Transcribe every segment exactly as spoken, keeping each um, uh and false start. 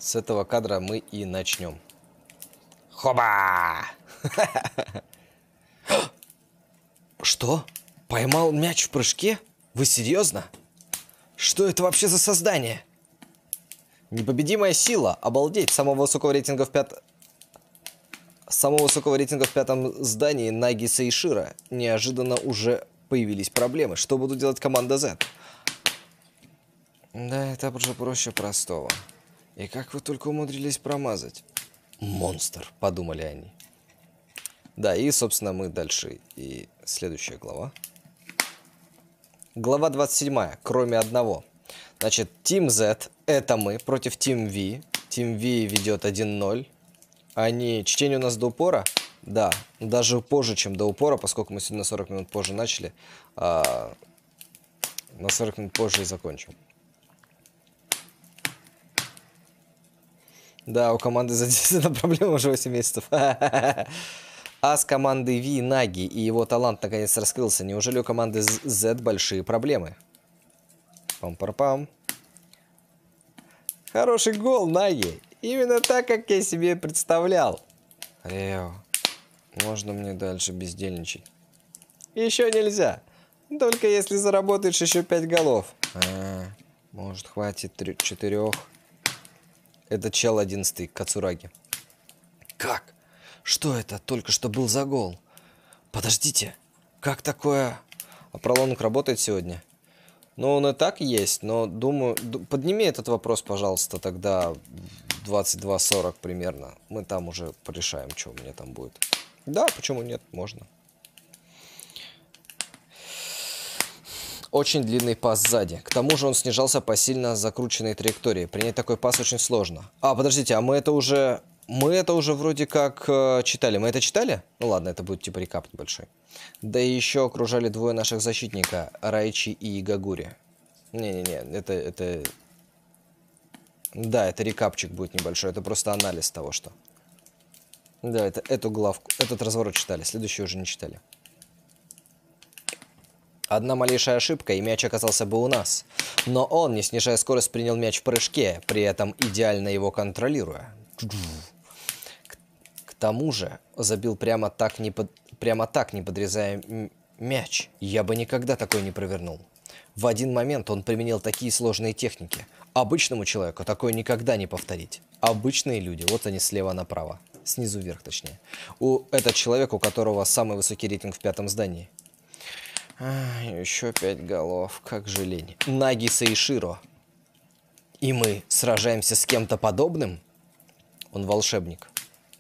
С этого кадра мы и начнем. Хоба! Что? Поймал мяч в прыжке? Вы серьезно? Что это вообще за создание? Непобедимая сила. Обалдеть. Самого высокого рейтинга в пят... Самого высокого рейтинга в пятом здании Наги Сейшира. Неожиданно уже появились проблемы. Что будут делать команда Z? Да, это уже проще простого. И как вы только умудрились промазать? Монстр, подумали они. Да, и, собственно, мы дальше. И следующая глава. Глава двадцать седьмая. Кроме одного. Значит, Team Z это мы против Team V. Team V ведет один ноль. Они... Чтение у нас до упора? Да, даже позже, чем до упора, поскольку мы сегодня на сорок минут позже начали. А... На сорок минут позже и закончим. Да, у команды задействована проблема уже восемь месяцев. А с командой V Наги и его талант наконец раскрылся. Неужели у команды Z большие проблемы? Пам-пам-пам. Хороший гол, Наги. Именно так, как я себе представлял. Рео, можно мне дальше бездельничать? Еще нельзя. Только если заработаешь еще пять голов. А, может, хватит четырех. Это чел одиннадцатый, Кацураги. Как? Что это только что был за гол? Подождите, как такое? А пролонг работает сегодня? Ну, он и так есть, но думаю... Подними этот вопрос, пожалуйста, тогда в двадцать два сорок примерно. Мы там уже порешаем, что у меня там будет. Да, почему нет? Можно. Очень длинный пас сзади. К тому же он снижался по сильно закрученной траектории. Принять такой пас очень сложно. А, подождите, а мы это уже... Мы это уже вроде как э, читали. Мы это читали? Ну ладно, это будет типа рекап небольшой. Да и еще окружали двое наших защитника. Райчи и Гагури. Не-не-не, это, это... Да, это рекапчик будет небольшой. Это просто анализ того, что... Да, это, эту главку, этот разворот читали. Следующий уже не читали. Одна малейшая ошибка, и мяч оказался бы у нас. Но он, не снижая скорость, принял мяч в прыжке, при этом идеально его контролируя. К, к тому же забил прямо так, не под, прямо так, не подрезая мяч. Я бы никогда такой не провернул. В один момент он применил такие сложные техники. Обычному человеку такое никогда не повторить. Обычные люди, вот они слева направо. Снизу вверх, точнее. У, этот человек, у которого самый высокий рейтинг в пятом здании. А, еще пять голов, как же лень. Наги Сейширо. И мы сражаемся с кем-то подобным? Он волшебник.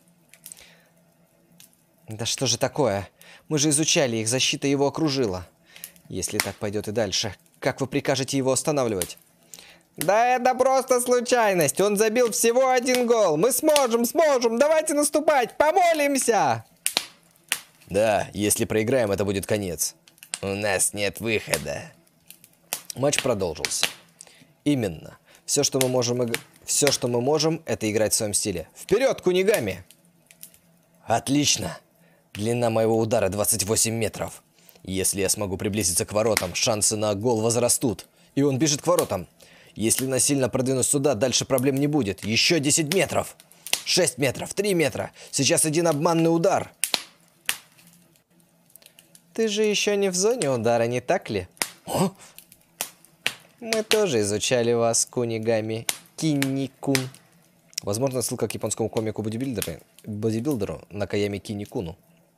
Да что же такое? Мы же изучали их, защита его окружила. Если так пойдет и дальше, как вы прикажете его останавливать? Да это просто случайность. Он забил всего один гол. Мы сможем, сможем. Давайте наступать. Помолимся. Да, если проиграем, это будет конец. У нас нет выхода. Матч продолжился. Именно. Все, что мы можем, иг... Все, что мы можем, это играть в своем стиле. Вперед, Кунигами! Отлично. Длина моего удара двадцать восемь метров. Если я смогу приблизиться к воротам, шансы на гол возрастут. И он бежит к воротам. Если насильно продвинусь сюда, дальше проблем не будет. Еще десять метров. шесть метров, три метра. Сейчас один обманный удар. Ты же еще не в зоне удара, не так ли? О? Мы тоже изучали вас, Кунигами Кинни-кун. Возможно, ссылка к японскому комику бодибилдеру, бодибилдеру Накаями Кинни-куну.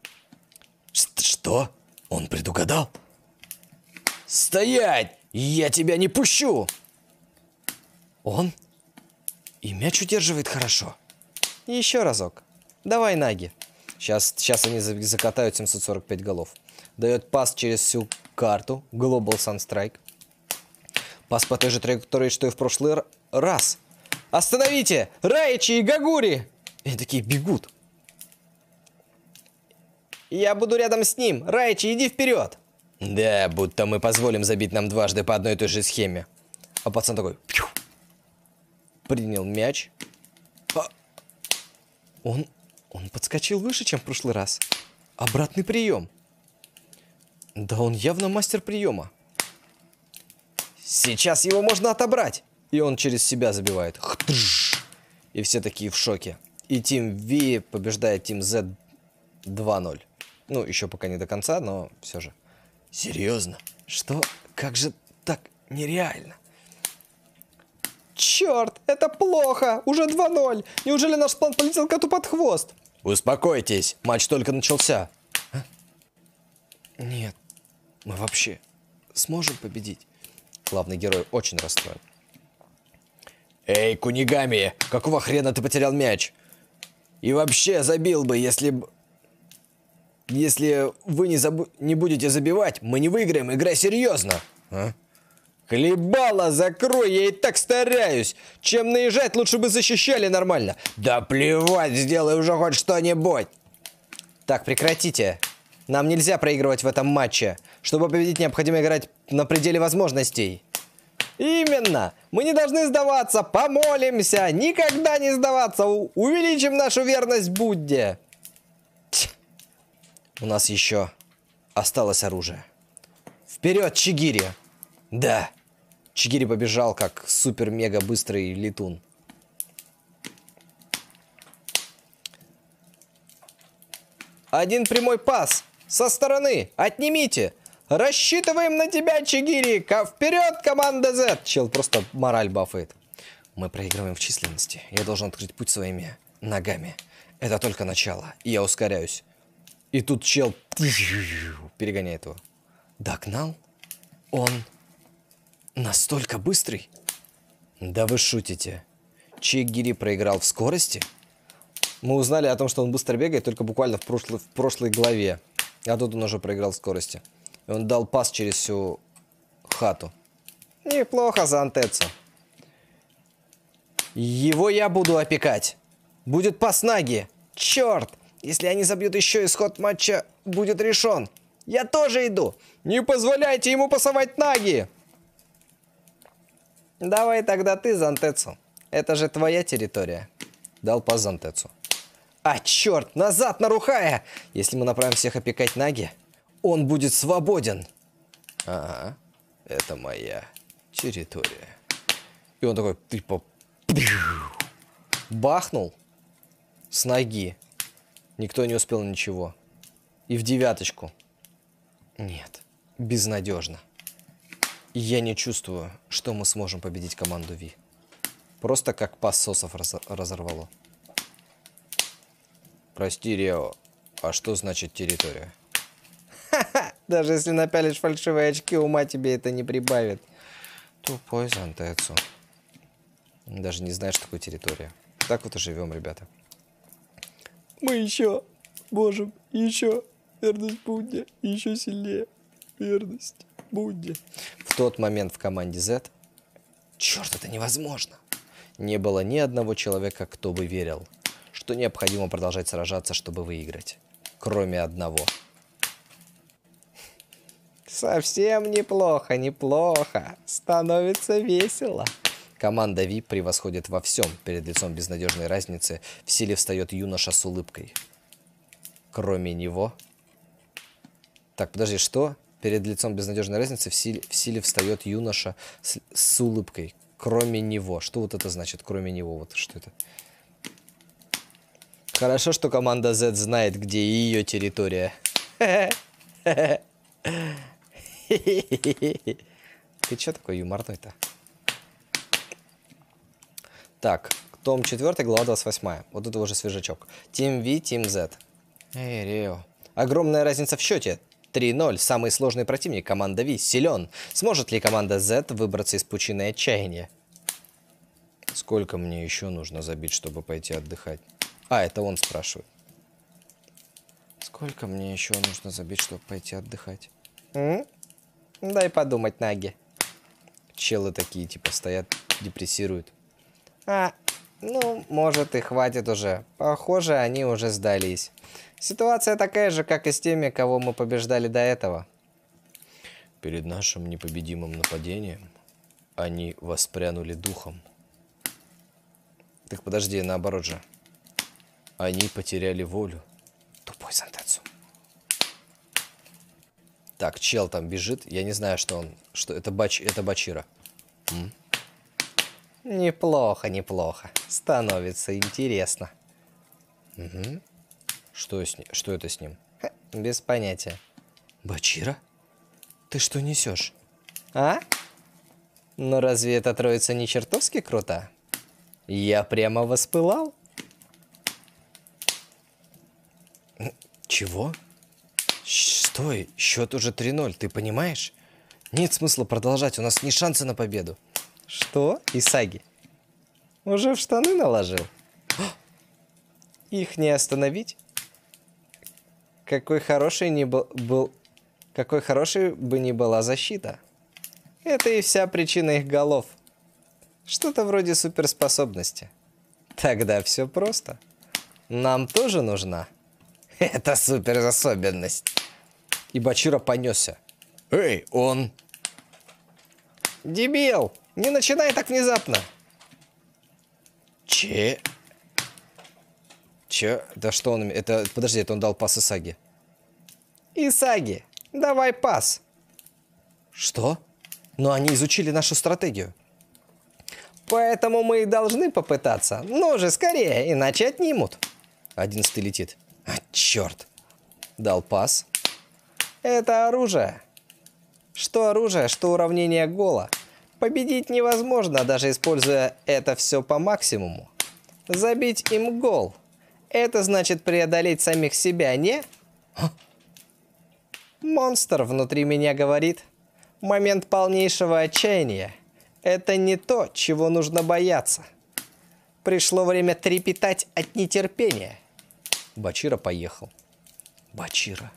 Что? Он предугадал? Стоять! Я тебя не пущу! Он? И мяч удерживает хорошо. Еще разок. Давай, Наги. Сейчас, сейчас они закатают семьсот сорок пять голов. Дает пас через всю карту. Global Sunstrike. Пас по той же траектории, что и в прошлый раз. Остановите! Райчи и Гагури! И они такие бегут. Я буду рядом с ним. Райчи, иди вперед. Да, будто мы позволим забить нам дважды по одной и той же схеме. А пацан такой... Принял мяч. А... Он... Он подскочил выше, чем в прошлый раз. Обратный прием. Да он явно мастер приема. Сейчас его можно отобрать. И он через себя забивает. И все такие в шоке. И Team V побеждает Team Z два ноль. Ну, еще пока не до конца, но все же. Серьезно? Что? Как же так нереально? Черт, это плохо! Уже два ноль! Неужели наш план полетел коту под хвост? Успокойтесь, матч только начался. А? Нет, мы вообще сможем победить? Главный герой очень расстроен. Эй, Кунигами, какого хрена ты потерял мяч? И вообще забил бы, если бы... Если вы не, заб... не будете забивать, мы не выиграем, играй серьезно. А? Хлебало, закрой, я и так стараюсь. Чем наезжать, лучше бы защищали нормально. Да плевать, сделай уже хоть что-нибудь. Так, прекратите. Нам нельзя проигрывать в этом матче. Чтобы победить, необходимо играть на пределе возможностей. Именно! Мы не должны сдаваться, помолимся, никогда не сдаваться, У увеличим нашу верность Будде. Ть. У нас еще осталось оружие. Вперед, Чигири! Да, Чигири побежал как супер-мега быстрый летун. Один прямой пас со стороны, отнимите! Рассчитываем на тебя, Чигири! Вперед, команда Z! Чел просто мораль бафает. Мы проигрываем в численности. Я должен открыть путь своими ногами. Это только начало. И я ускоряюсь. И тут чел перегоняет его. Догнал? Он настолько быстрый? Да вы шутите. Чигири проиграл в скорости? Мы узнали о том, что он быстро бегает, только буквально в прошлой, в прошлой главе. А тут он уже проиграл в скорости. И он дал пас через всю хату. Неплохо за Антецу. Его я буду опекать. Будет пас Наги. Черт! Если они забьют еще, исход матча будет решен. Я тоже иду. Не позволяйте ему пасовать Наги. Давай тогда ты, Зантецу. Это же твоя территория. Дал пас Зантецу. А, черт, назад, Нарухая! Если мы направим всех опекать Наги, он будет свободен. Ага, это моя территория. И он такой, типа, бахнул с ноги. Никто не успел ничего. И в девяточку. Нет, безнадежно. Я не чувствую, что мы сможем победить команду Ви. Просто как пас сосов раз разорвало. Прости, Рео, а что значит территория? Ха-ха, даже если напялишь фальшивые очки, ума тебе это не прибавит. Тупой Зантецу. Даже не знаешь, что такое территория. Так вот и живем, ребята. Мы еще можем еще верность Будде, еще сильнее верность Будде. В тот момент в команде Z, черт, это невозможно. Не было ни одного человека, кто бы верил, что необходимо продолжать сражаться, чтобы выиграть. Кроме одного. Совсем неплохо, неплохо. Становится весело. Команда Ви превосходит во всем. Перед лицом безнадежной разницы в силе встает юноша с улыбкой. Кроме него... Так, подожди, что? Перед лицом безнадежной разницы в силе, в силе встает юноша с, с улыбкой. Кроме него. Что вот это значит? Кроме него. Вот что это? Хорошо, что команда Z знает, где ее территория. Ты че такой юморной-то? Так, том четыре, глава двадцать восемь. Вот это уже свежачок. Team V, Team Z. Эй, Рео. Огромная разница в счете. три ноль. Самый сложный противник. Команда Ви силен. Сможет ли команда Z выбраться из пучины отчаяния? Сколько мне еще нужно забить, чтобы пойти отдыхать? А, это он спрашивает. Сколько мне еще нужно забить, чтобы пойти отдыхать? М? Дай подумать, Наги. Челы такие, типа, стоят, депрессируют. А, ну, может и хватит уже. Похоже, они уже сдались. Ситуация такая же, как и с теми, кого мы побеждали до этого. Перед нашим непобедимым нападением они воспрянули духом. Так подожди, наоборот же. Они потеряли волю. Тупой Зантецу. Так, чел там бежит. Я не знаю, что он... Что это, бач, это Бачира. М? Неплохо, неплохо. Становится интересно. Угу. Что, с ним? Что это с ним? Ха, без понятия. Бачира? Ты что несешь? А? Ну разве эта троица не чертовски крута? Я прямо воспылал. Чего? Стой, счет уже три ноль, ты понимаешь? Нет смысла продолжать, у нас не шансы на победу. Что? Исаги? Уже в штаны наложил? Их не остановить? Какой хороший не был, был... Какой хорошей бы ни была защита. Это и вся причина их голов. Что-то вроде суперспособности. Тогда все просто. Нам тоже нужна. Это суперособенность. И Бачира понесся. Эй, он... Дебил! Не начинай так внезапно! Че? Че? Да что он... Это... Подожди, это он дал пас Исаги. Исаги, давай пас. Что? Но они изучили нашу стратегию. Поэтому мы и должны попытаться. Ну же, скорее, иначе отнимут. Одиннадцатый летит. А, черт. Дал пас. Это оружие. Что оружие, что уравнение гола. Победить невозможно, даже используя это все по максимуму. Забить им гол. Это значит преодолеть самих себя, не? А? Монстр внутри меня говорит. Момент полнейшего отчаяния. Это не то, чего нужно бояться. Пришло время трепетать от нетерпения. Бачира поехал. Бачира.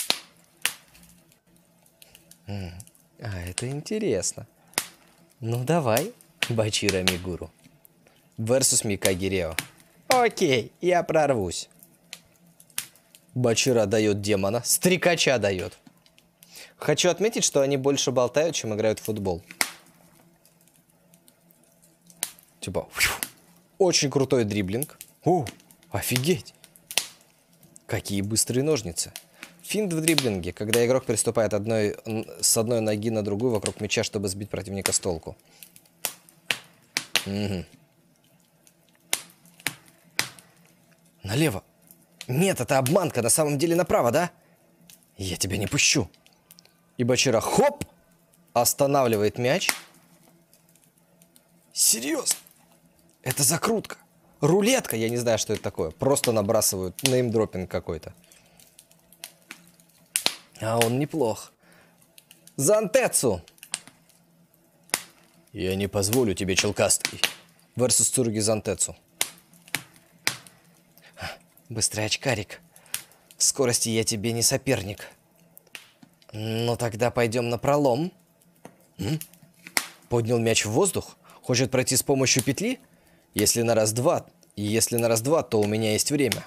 М-м, а, это интересно. Ну давай, Бачира Мигуру. Versus Микаги Рео. Окей, я прорвусь. Бачира дает демона. Стрекача дает. Хочу отметить, что они больше болтают, чем играют в футбол. Типа, очень крутой дриблинг. О, офигеть. Какие быстрые ножницы. Финт в дриблинге, когда игрок переступает одной, с одной ноги на другую вокруг мяча, чтобы сбить противника с толку. Угу. Налево. Нет, это обманка, на самом деле направо, да? Я тебя не пущу. И Бачира, хоп, останавливает мяч. Серьезно? Это закрутка. Рулетка, я не знаю, что это такое. Просто набрасывают неймдропинг какой-то. А он неплох. Зантецу. Я не позволю тебе, челкастый. Versus Цуруги Зантецу. Быстрый очкарик. В скорости я тебе не соперник. Ну тогда пойдем на пролом. М? Поднял мяч в воздух. Хочет пройти с помощью петли? Если на раз-два, и если на раз-два, то у меня есть время.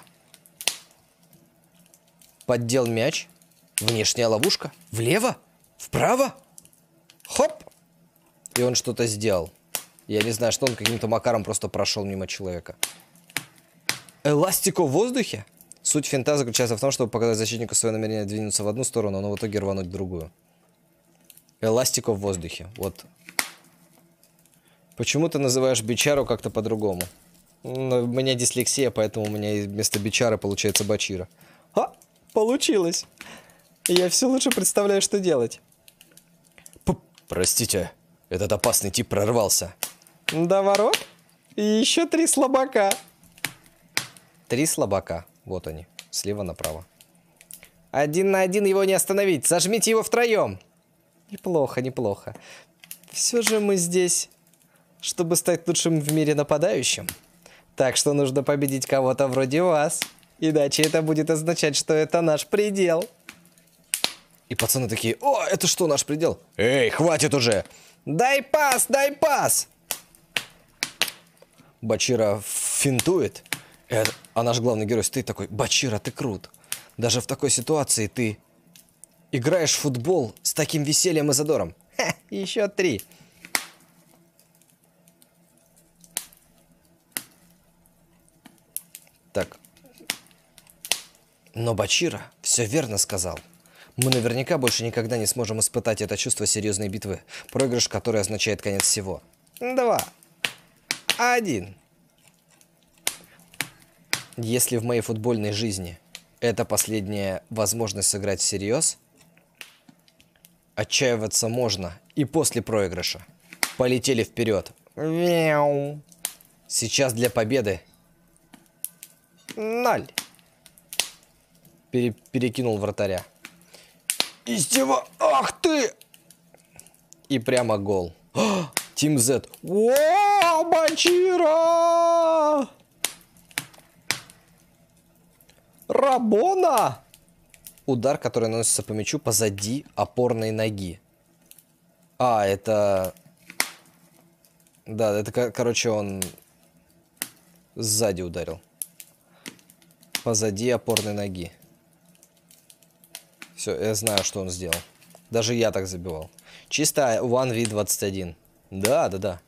Поддел мяч. Внешняя ловушка. Влево? Вправо? Хоп! И он что-то сделал. Я не знаю, что он каким-то макаром просто прошел мимо человека. Эластико в воздухе? Суть финта заключается в том, чтобы показать защитнику свое намерение двинуться в одну сторону, но в итоге рвануть в другую. Эластико в воздухе. Вот. Почему ты называешь бичару как-то по-другому? У меня дислексия, поэтому у меня вместо бичары получается бачира. А, получилось. Я все лучше представляю, что делать. П Простите, этот опасный тип прорвался. До ворот? И еще три слабака. Три слабака. Вот они. Слева направо. Один на один его не остановить. Зажмите его втроем. Неплохо, неплохо. Все же мы здесь, чтобы стать лучшим в мире нападающим. Так что нужно победить кого-то вроде вас. Иначе это будет означать, что это наш предел. И пацаны такие: о, это что, наш предел? Эй, хватит уже! Дай пас, дай пас! Бачира финтует. Это, а наш главный герой стоит такой: Бачира, ты крут. Даже в такой ситуации ты играешь в футбол с таким весельем и задором. Ха, еще три. Так. Но Бачира все верно сказал. Мы наверняка больше никогда не сможем испытать это чувство серьезной битвы, проигрыш, который означает конец всего. Два. один. Если в моей футбольной жизни это последняя возможность сыграть всерьез, отчаиваться можно и после проигрыша. Полетели вперед. Мяу. Сейчас для победы. Ноль. Пере перекинул вратаря. Истева. Ах ты! И прямо гол. Тим Z. О, Бачира! Рабона! Удар, который наносится по мячу позади опорной ноги. А, это... Да, это, короче, он сзади ударил. Позади опорной ноги. Все, я знаю, что он сделал. Даже я так забивал. Чисто один ви двадцать один. Да, да, да.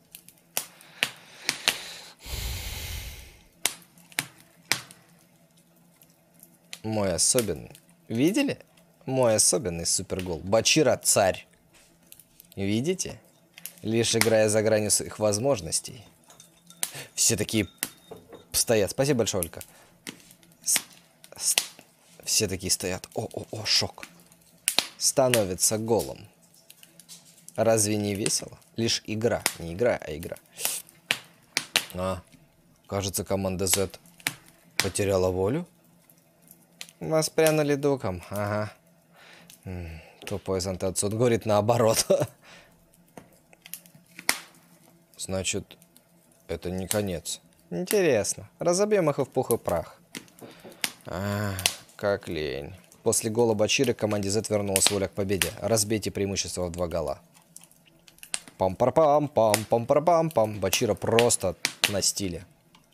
Мой особенный. Видели? Мой особенный супергол. Бачира царь. Видите? Лишь играя за гранью своих возможностей. Все такие стоят. Спасибо большое, Олька. С -с Все такие стоят. О-о-о, шок. Становится голом. Разве не весело? Лишь игра. Не игра, а игра. А, кажется, команда Z потеряла волю. Воспрянули духом. Ага. М -м, тупой Сантацун говорит наоборот. Значит, это не конец. Интересно. Разобьем их и в пух и прах. А, как лень. После гола Бачиры команде Z вернулась воля к победе. Разбейте преимущество в два гола. Пам-пар-пам-пам, пам-пар-пам-пам. Бачира просто на стиле.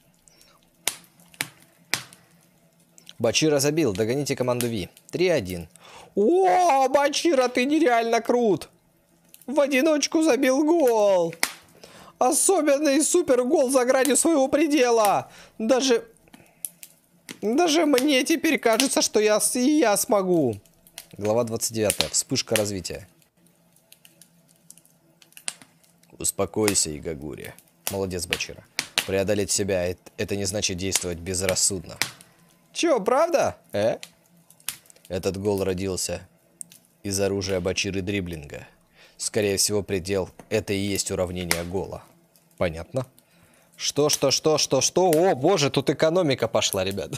Бачира забил. Догоните команду Ви. три один. О, Бачира, ты нереально крут. В одиночку забил гол. Особенный супер гол за гранью своего предела. Даже... Даже мне теперь кажется, что я, и я смогу. Глава двадцать девятая. Вспышка развития. Успокойся, Игагури. Молодец, Бачира. Преодолеть себя — это не значит действовать безрассудно. Чё, правда? Э? Этот гол родился из оружия Бачиры дриблинга. Скорее всего, предел — это и есть уравнение гола. Понятно? Что, что, что, что, что? О, боже, тут экономика пошла, ребят.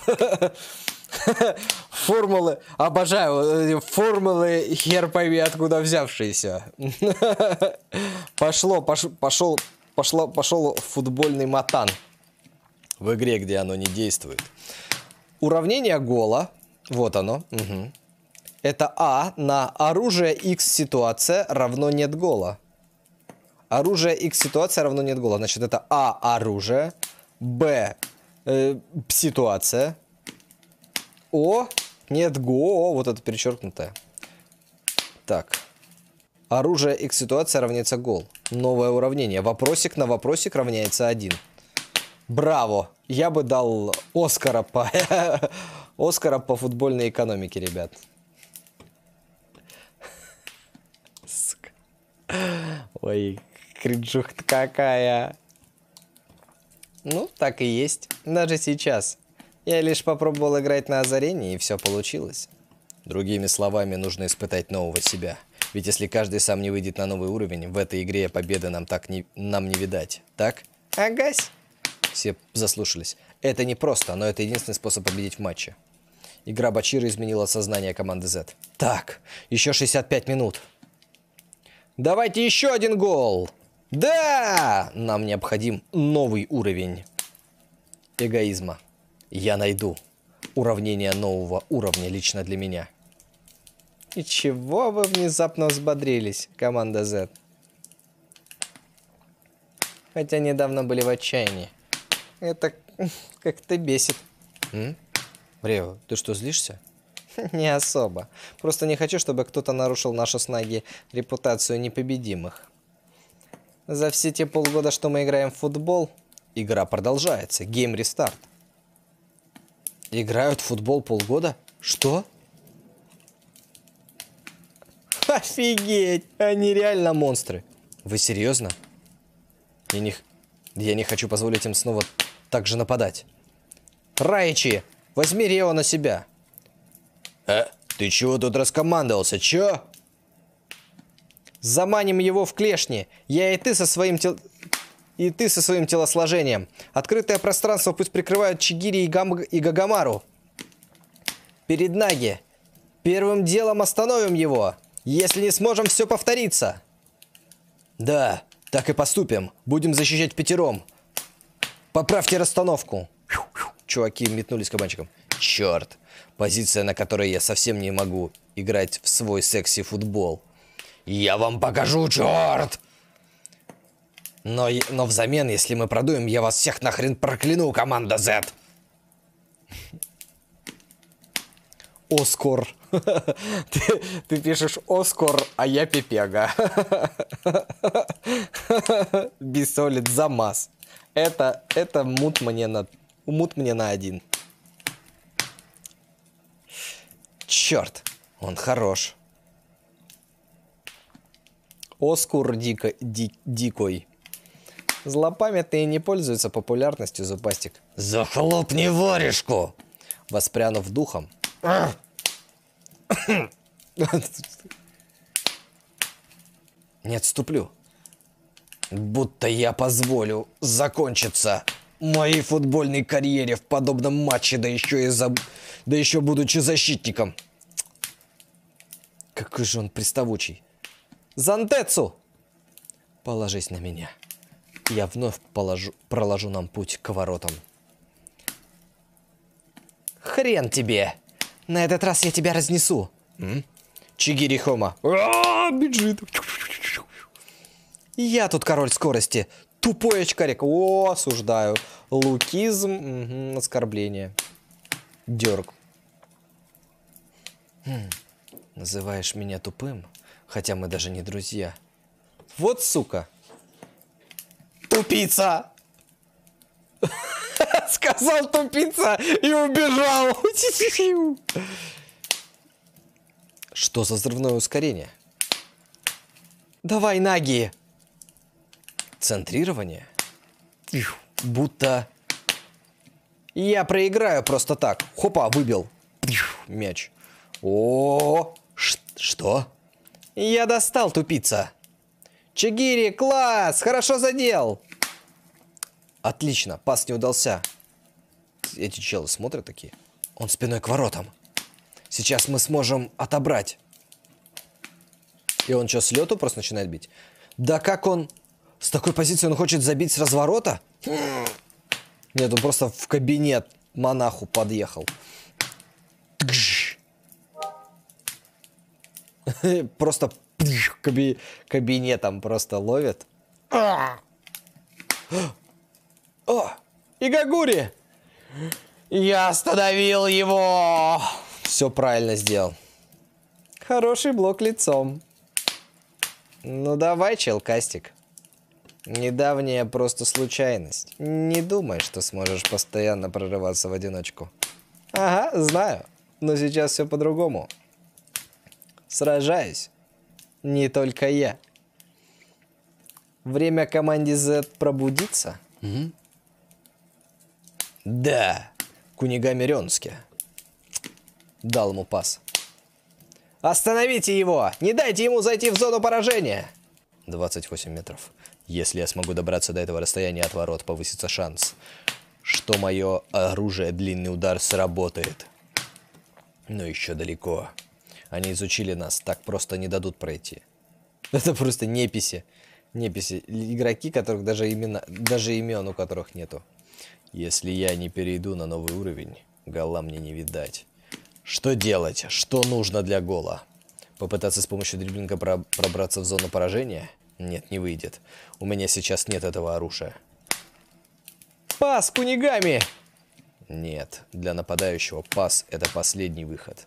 Формулы, обожаю, формулы хер пойми откуда взявшиеся. Пошло, пош, пошел, пошло, пошел футбольный матан в игре, где оно не действует. Уравнение гола, вот оно. Угу. Это А на оружие X ситуация равно нет гола. Оружие X ситуация равно нет гола. Значит, это А оружие, Б э, ситуация, О нет го, вот это перечеркнутое. Так. Оружие X ситуация равняется гол. Новое уравнение. Вопросик на вопросик равняется один. Браво! Я бы дал Оскара по Оскара по футбольной экономике, ребят. Ой, кринжуха какая. Ну, так и есть. Даже сейчас. Я лишь попробовал играть на озарении, и все получилось. Другими словами, нужно испытать нового себя. Ведь если каждый сам не выйдет на новый уровень, в этой игре победы нам так не, нам не видать. Так? Агась. Все заслушались. Это не просто, но это единственный способ победить в матче. Игра Бачиры изменила сознание команды Z. Так, еще шестьдесят пять минут. Давайте еще один гол. Да! Нам необходим новый уровень эгоизма. Я найду уравнение нового уровня лично для меня. И чего вы внезапно взбодрились, команда Z? Хотя недавно были в отчаянии. Это как-то бесит. М? Рео, ты что, злишься? Не особо. Просто не хочу, чтобы кто-то нарушил нашу с Наги репутацию непобедимых. За все те полгода, что мы играем в футбол, игра продолжается. Гейм рестарт. Играют в футбол полгода? Что? Офигеть! Они реально монстры. Вы серьезно? Я не... Я не хочу позволить им снова так же нападать. Райчи, возьми Рио на себя. Э, ты чего тут раскомандовался, чё? Заманим его в клешни. Я и ты со своим тел... И ты со своим телосложением. Открытое пространство пусть прикрывают Чигири и, Гам... и Гагамару. Перед Наги. Первым делом остановим его. Если не сможем, все повторится. Да, так и поступим. Будем защищать пятером. Поправьте расстановку. Чуваки метнулись кабанчиком. Черт. Позиция, на которой я совсем не могу играть в свой секси-футбол. Я вам покажу, черт! Но, но взамен, если мы продуем, я вас всех нахрен прокляну, команда Z. Оскар. Ты, ты пишешь Оскар, а я Пепега. Бисолит замаз. Это, это мут мне на, мут мне на один. Черт, он хорош. Оскар дико, ди, дикой. Злопамятные не пользуются популярностью, зубастик. Захлопни варежку! Воспрянув духом. Не отступлю. Будто я позволю закончиться моей футбольной карьере в подобном матче, да еще и за... да еще будучи защитником. Какой же он приставучий. Зантецу! Положись на меня. Я вновь положу, проложу нам путь к воротам. Хрен тебе! На этот раз я тебя разнесу. М? Чигири Хома. А-а-а, бежит. Я тут король скорости. Тупой очкарик. О, осуждаю. Лукизм. Угу, оскорбление. Дерг. Хм. Называешь меня тупым? Хотя мы даже не друзья. Вот сука. Тупица! Сказал тупица и убежал. Что за взрывное ускорение? Давай, Наги. Центрирование? Будто... Я проиграю просто так. Хопа, выбил. Мяч. О, что? Я достал, тупица. Чигири, класс! Хорошо задел! Отлично, пас не удался. Эти челы смотрят такие. Он спиной к воротам. Сейчас мы сможем отобрать. И он что, с лету просто начинает бить? Да как он... С такой позиции он хочет забить с разворота? Нет, он просто в кабинет монаху подъехал. Просто каби... кабинетом просто ловит. О! Игагури! Я остановил его! Все правильно сделал. Хороший блок лицом. Ну давай, челкастик. Недавняя просто случайность. Не думай, что сможешь постоянно прорываться в одиночку. Ага, знаю. Но сейчас все по-другому. Сражаюсь. Не только я. Время команде Z пробудиться? Угу. Да. Кунигами Рёнске. Дал ему пас. Остановите его! Не дайте ему зайти в зону поражения! двадцать восемь метров. Если я смогу добраться до этого расстояния от ворот, повысится шанс, что мое оружие длинный удар сработает. Но еще далеко. Они изучили нас, так просто не дадут пройти. Это просто неписи. Неписи. Игроки, которых даже имена, даже имен у которых нету. Если я не перейду на новый уровень, гола мне не видать. Что делать? Что нужно для гола? Попытаться с помощью дриблинга пробраться в зону поражения? Нет, не выйдет. У меня сейчас нет этого оружия. Пас Кунигами! Нет, для нападающего пас — это последний выход.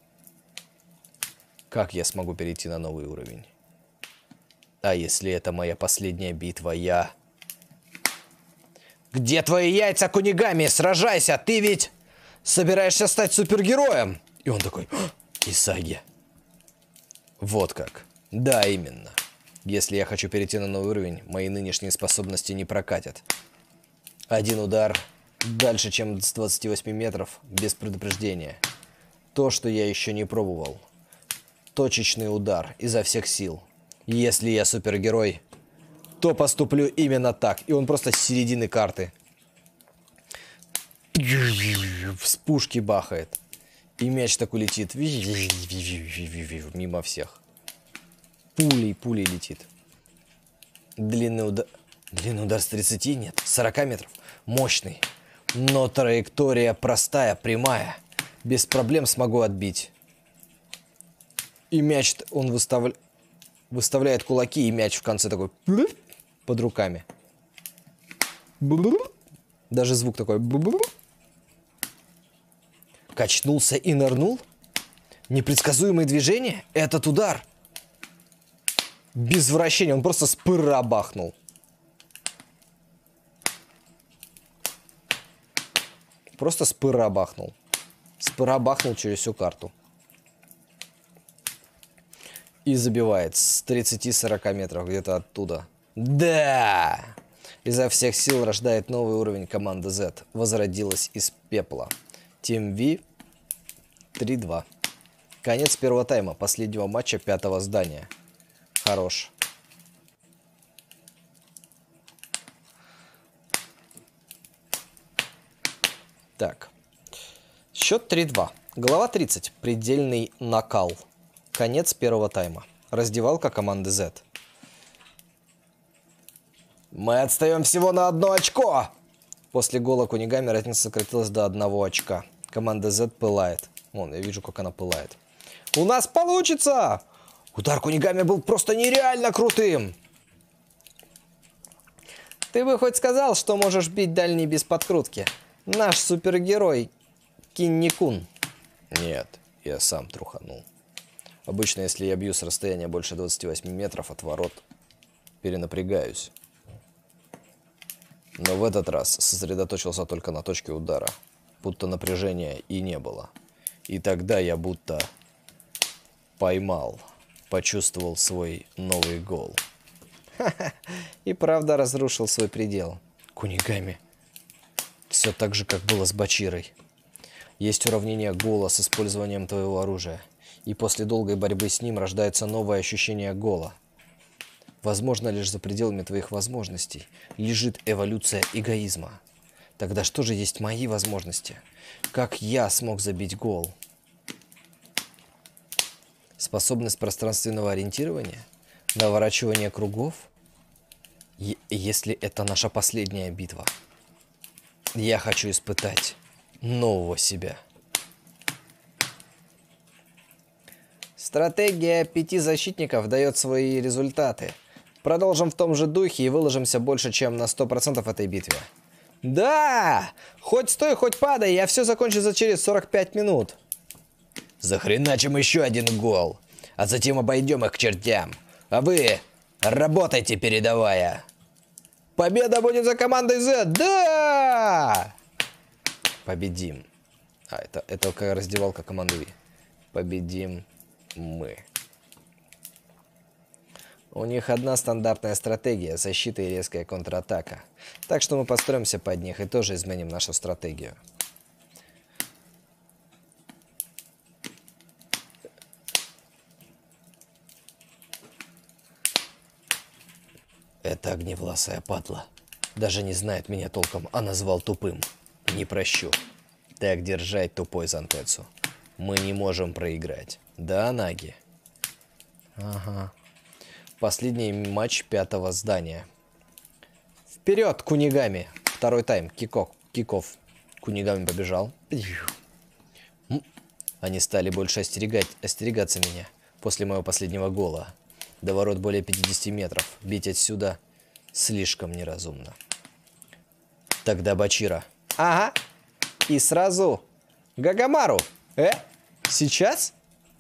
Как я смогу перейти на новый уровень? А если это моя последняя битва, я... Где твои яйца, Кунигами? Сражайся, ты ведь собираешься стать супергероем. И он такой: Исаги. Вот как. Да, именно. Если я хочу перейти на новый уровень, мои нынешние способности не прокатят. Один удар дальше, чем с двадцати восьми метров, без предупреждения. То, что я еще не пробовал. Точечный удар изо всех сил. Если я супергерой, то поступлю именно так. И он просто с середины карты с пушки бахает. И мяч так улетит мимо всех. Пулей, пулей летит. Длинный удар. Длинный удар с тридцати, нет, с сорока метров. Мощный. Но траектория простая, прямая. Без проблем смогу отбить. И мяч он выставля... выставляет кулаки, и мяч в конце такой под руками. Даже звук такой. Качнулся и нырнул. Непредсказуемые движения. Этот удар. Без вращения. Он просто с пыра бахнул. Просто с пыра бахнул. С пыра бахнул через всю карту. И забивает с тридцати-сорока метров где-то оттуда. Да! Изо всех сил рождает новый уровень команды Z. Возродилась из пепла. Team V три-два. Конец первого тайма, последнего матча пятого здания. Хорош. Так. Счет три-два. Глава тридцать. Предельный накал. Конец первого тайма. Раздевалка команды Z. Мы отстаем всего на одно очко! После гола Кунигами разница сократилась до одного очка. Команда Z пылает. Вон, я вижу, как она пылает. У нас получится! Удар Кунигами был просто нереально крутым! Ты бы хоть сказал, что можешь бить дальний без подкрутки. Наш супергерой Кинни-кун. Нет, я сам труханул. Обычно, если я бью с расстояния больше двадцати восьми метров от ворот, перенапрягаюсь. Но в этот раз сосредоточился только на точке удара, будто напряжения и не было. И тогда я будто поймал, почувствовал свой новый гол. Ха-ха, и правда разрушил свой предел. Кунигами. Все так же, как было с Бачирой. Есть уравнение гола с использованием твоего оружия. И после долгой борьбы с ним рождается новое ощущение гола. Возможно, лишь за пределами твоих возможностей лежит эволюция эгоизма. Тогда что же есть мои возможности? Как я смог забить гол? Способность пространственного ориентирования? Наворачивание кругов? Е- если это наша последняя битва. Я хочу испытать нового себя. Стратегия пяти защитников дает свои результаты. Продолжим в том же духе и выложимся больше, чем на сто процентов этой битве. Да! Хоть стой, хоть падай, я все закончу за через сорок пять минут. Захреначим еще один гол, а затем обойдем их к чертям. А вы работайте, передавая. Победа будет за командой Z! Да! Победим. А, это, это как раздевалка команды V. Победим мы. У них одна стандартная стратегия – защита и резкая контратака. Так что мы построимся под них и тоже изменим нашу стратегию. Это огневласая падла. Даже не знает меня толком, а назвал тупым. Не прощу. Так держать, тупой Зантецу. Мы не можем проиграть. Да, Наги? Ага. Последний матч пятого здания. Вперед, Кунигами! Второй тайм. Киков. Киков. Кунигами побежал. Они стали больше остерегать, остерегаться меня после моего последнего гола. До ворот более пятидесяти метров. Бить отсюда слишком неразумно. Тогда Бачира. Ага. И сразу Гагамару. Э? Сейчас?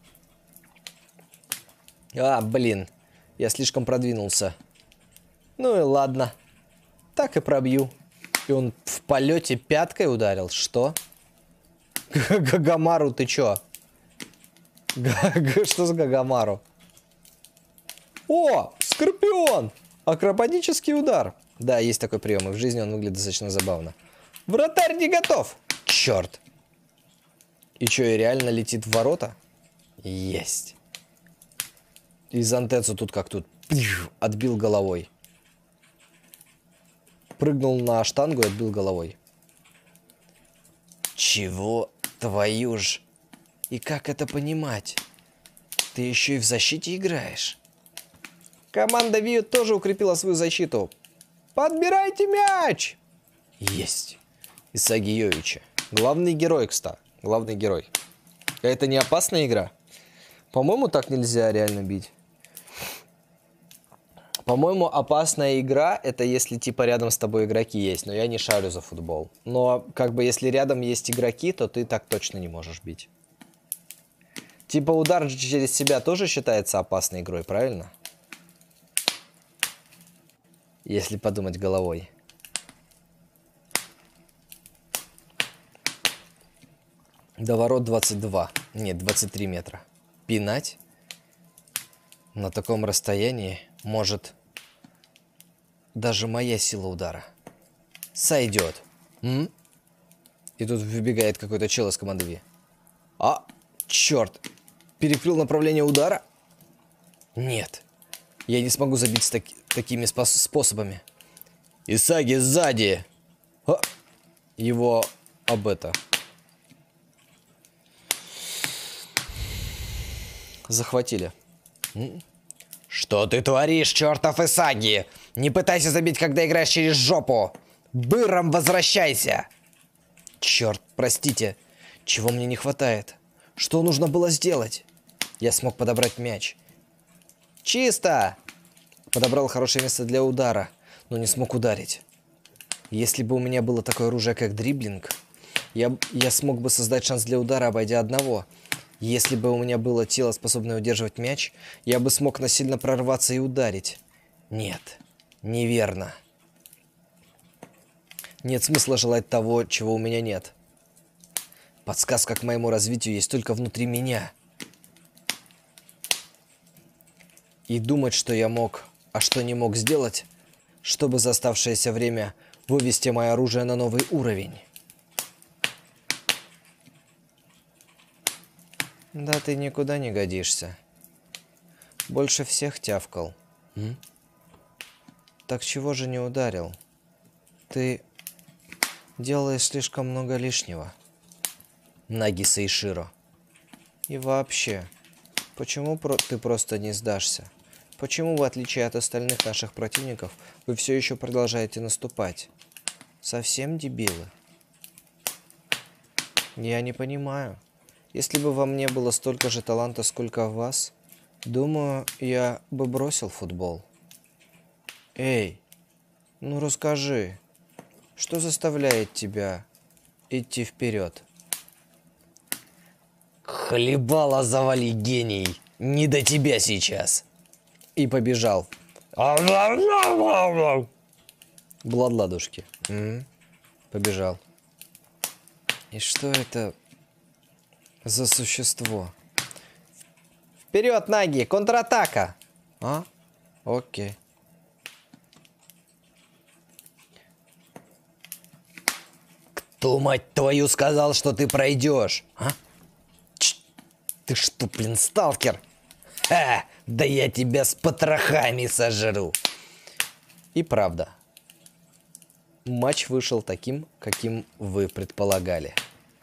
А, блин. Я слишком продвинулся. Ну и ладно. Так и пробью. И он в полете пяткой ударил. Что? Гагамару, ты чё? Что за Гагамару? О, Скорпион! Акробатический удар. Да, есть такой прием, и в жизни он выглядит достаточно забавно. Вратарь не готов! Черт! И что, и реально летит в ворота? Есть. И Зантецу тут как тут отбил головой. Прыгнул на штангу и отбил головой. Чего? Твою ж. И как это понимать? Ты еще и в защите играешь. Команда Виу тоже укрепила свою защиту. Подбирайте мяч! Есть. Исаги Йовича. Главный герой, кстати. Главный герой. Это не опасная игра? По-моему, так нельзя реально бить. По-моему, опасная игра — это если типа рядом с тобой игроки есть. Но я не шарю за футбол. Но как бы если рядом есть игроки, то ты так точно не можешь бить. Типа удар через себя тоже считается опасной игрой, правильно? Если подумать головой. До ворот двадцать два. Нет, двадцать три метра. Пинать? На таком расстоянии может даже моя сила удара. Сойдет. М? И тут выбегает какой-то чел из команды Ви. А, черт. Перекрыл направление удара? Нет. Я не смогу забить с таки, такими способами. Исаги сзади. А, его об это. Захватили. Что ты творишь, чертов Исаги? Не пытайся забить, когда играешь через жопу. Быром возвращайся. Черт, простите. Чего мне не хватает? Что нужно было сделать? Я смог подобрать мяч. Чисто. Подобрал хорошее место для удара, но не смог ударить. Если бы у меня было такое оружие, как дриблинг, я, я смог бы создать шанс для удара, обойдя одного. Если бы у меня было тело, способное удерживать мяч, я бы смог насильно прорваться и ударить. Нет, неверно. Нет смысла желать того, чего у меня нет. Подсказка к моему развитию есть только внутри меня. И думать, что я мог, а что не мог сделать, чтобы за оставшееся время вывести мое оружие на новый уровень. Да ты никуда не годишься. Больше всех тявкал. М? Так чего же не ударил? Ты делаешь слишком много лишнего. Нагиса и Широ. И вообще, почему про ты просто не сдашься? Почему, в отличие от остальных наших противников, вы все еще продолжаете наступать? Совсем дебилы? Я не понимаю. Если бы во мне было столько же таланта, сколько в вас, думаю, я бы бросил футбол. Эй, ну расскажи, что заставляет тебя идти вперед? Хлебало завали, гений, не до тебя сейчас. И побежал. Бладладушки. М-м. Побежал. И что это за существо? Вперед, Наги! Контратака! А? Окей. Кто, мать твою, сказал, что ты пройдешь? А? Ч ты что, блин, сталкер? Ха! Да я тебя с потрохами сожру! И правда. Матч вышел таким, каким вы предполагали.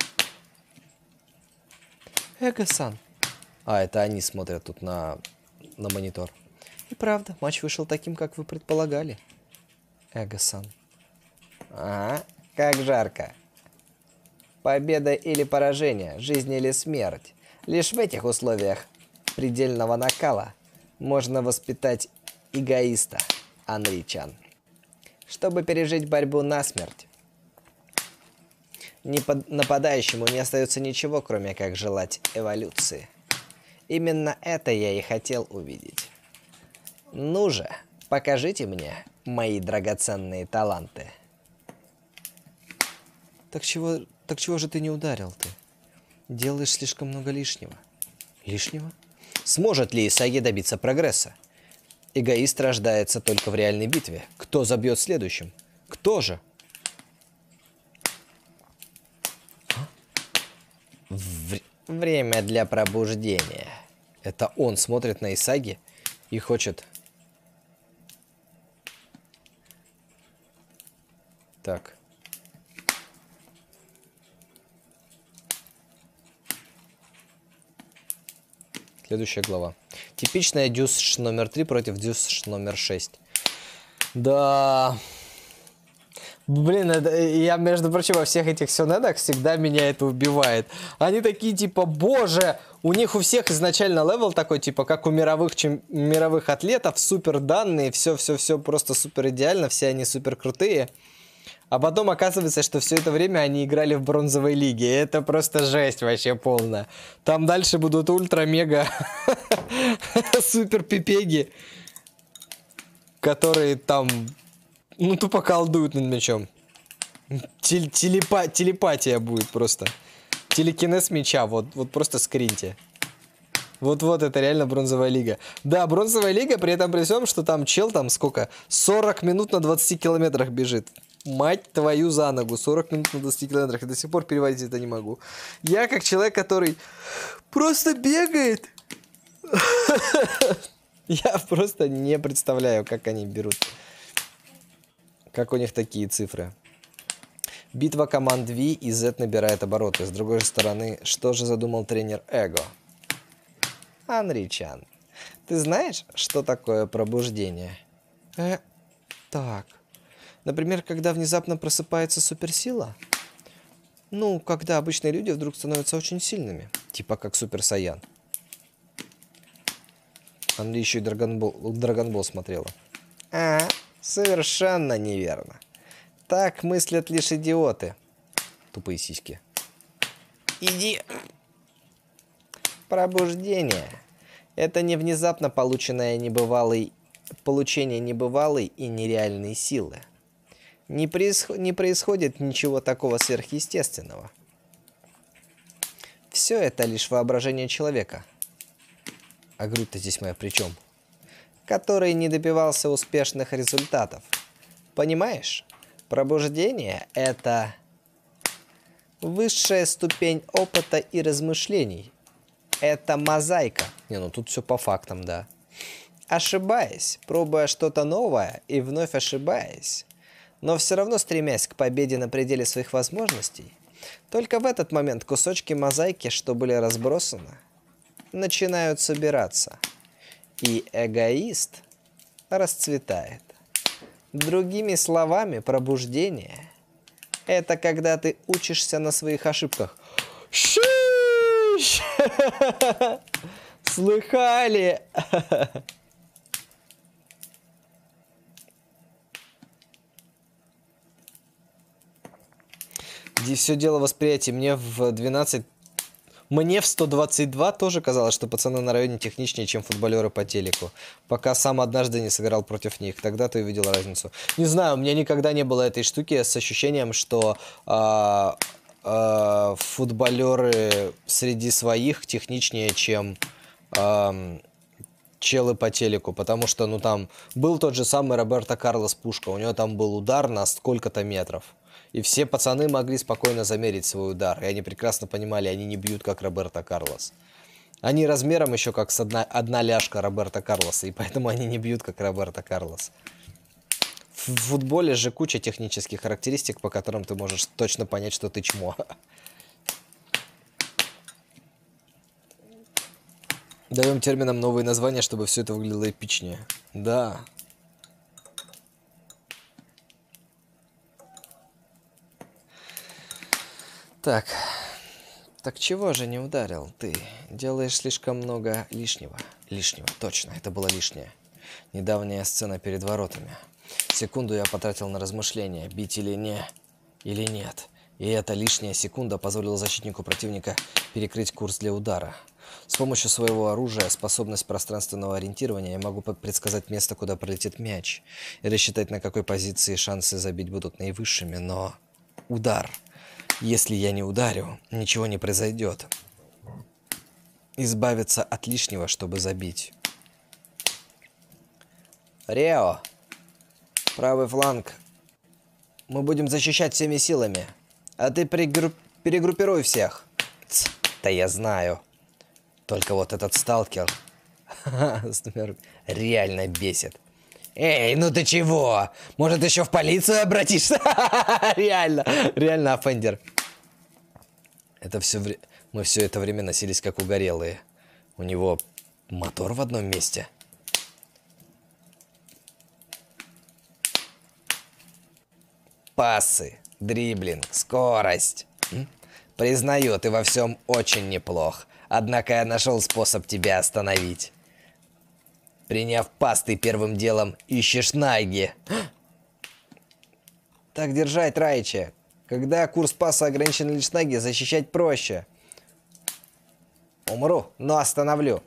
Эго-сан. А, это они смотрят тут на, на монитор. И правда, матч вышел таким, как вы предполагали. Эго-сан. Ага, как жарко. Победа или поражение, жизнь или смерть. Лишь в этих условиях предельного накала можно воспитать эгоиста, Анри-чан. Чтобы пережить борьбу насмерть, нападающему не остается ничего, кроме как желать эволюции. Именно это я и хотел увидеть. Ну же, покажите мне мои драгоценные таланты. Так чего, так чего же ты не ударил ты? Делаешь слишком много лишнего. Лишнего? Сможет ли Исаги добиться прогресса? Эгоист рождается только в реальной битве. Кто забьет следующим? Кто же? Вре- Время для пробуждения. Это он смотрит на Исаги и хочет... Так. Следующая глава. Типичная дюсш номер три против дюсш номер шесть. Да... Блин, это, я, между прочим, во всех этих сюнетах всегда меня это убивает. Они такие, типа, боже, у них у всех изначально левел такой, типа, как у мировых, чем, мировых атлетов, супер данные, все-все-все просто супер идеально, все они супер крутые. А потом оказывается, что все это время они играли в бронзовой лиге. Это просто жесть вообще полная. Там дальше будут ультра-мега супер пипеги, которые там... Ну, тупо колдуют над мечом. Тел телепа телепатия будет просто. Телекинез меча, вот, вот просто скриньте. Вот-вот, это реально бронзовая лига. Да, бронзовая лига, при этом при всем, что там чел, там сколько? сорок минут на двадцати километрах бежит. Мать твою за ногу, сорок минут на двадцати километрах. Я до сих пор переводить это не могу. Я, как человек, который просто бегает, я просто не представляю, как они берут. Как у них такие цифры. Битва команд V и Z набирает обороты. С другой стороны, что же задумал тренер Эго? Анричан, ты знаешь, что такое пробуждение? Э, так. Например, когда внезапно просыпается суперсила? Ну, когда обычные люди вдруг становятся очень сильными. Типа как Супер Саян. Анри еще и Драгонбол, Драгонбол смотрела. А, совершенно неверно. Так мыслят лишь идиоты. Тупые сиськи. Иди. Пробуждение. Это не внезапно полученное небывалой... получение небывалой и нереальной силы. Не, происход... не происходит ничего такого сверхъестественного. Все это лишь воображение человека. А грудь-то здесь моя при чем? Который не добивался успешных результатов. Понимаешь? Пробуждение – это высшая ступень опыта и размышлений. Это мозаика. Не, ну тут все по фактам, да. Ошибаясь, пробуя что-то новое и вновь ошибаясь, но все равно стремясь к победе на пределе своих возможностей, только в этот момент кусочки мозаики, что были разбросаны, начинают собираться. И эгоист расцветает. Другими словами, пробуждение – это когда ты учишься на своих ошибках. Шиш! Слыхали? Здесь все дело восприятия. Мне в двенадцать... Мне в сто двадцать два тоже казалось, что пацаны на районе техничнее, чем футболеры по телеку. Пока сам однажды не сыграл против них. Тогда ты увидел разницу. Не знаю, у меня никогда не было этой штуки с ощущением, что а, а, футболеры среди своих техничнее, чем а, челы по телеку. Потому что, ну, там был тот же самый Роберто Карлос Пушка. У него там был удар на сколько-то метров. И все пацаны могли спокойно замерить свой удар. И они прекрасно понимали, они не бьют, как Роберто Карлос. Они размером еще как с одна, одна ляжка Роберто Карлоса. И поэтому они не бьют, как Роберто Карлос. В футболе же куча технических характеристик, по которым ты можешь точно понять, что ты чмо. Даем терминам новые названия, чтобы все это выглядело эпичнее. Да. Так, так чего же не ударил ты? Делаешь слишком много лишнего. Лишнего, точно, это было лишнее. Недавняя сцена перед воротами. Секунду я потратил на размышления, бить или не, или нет. И эта лишняя секунда позволила защитнику противника перекрыть курс для удара. С помощью своего оружия, способность пространственного ориентирования, я могу предсказать место, куда пролетит мяч. И рассчитать, на какой позиции шансы забить будут наивысшими, но... Удар. Если я не ударю, ничего не произойдет. Избавиться от лишнего, чтобы забить. Рео. Правый фланг. Мы будем защищать всеми силами. А ты перегру... перегруппируй всех. Ц, да я знаю. Только вот этот сталкер реально бесит. Эй, ну ты чего? Может, еще в полицию обратишься? Реально, реально офендер. Это все вре... Мы все это время носились как угорелые. У него мотор в одном месте. Пассы, дриблинг, скорость. М? Признаю, ты во всем очень неплох. Однако я нашел способ тебя остановить. Приняв пас, ты первым делом ищешь Найги. Так держать, Райче. Когда курс паса ограничен лишь Найги, защищать проще. Умру, но остановлю.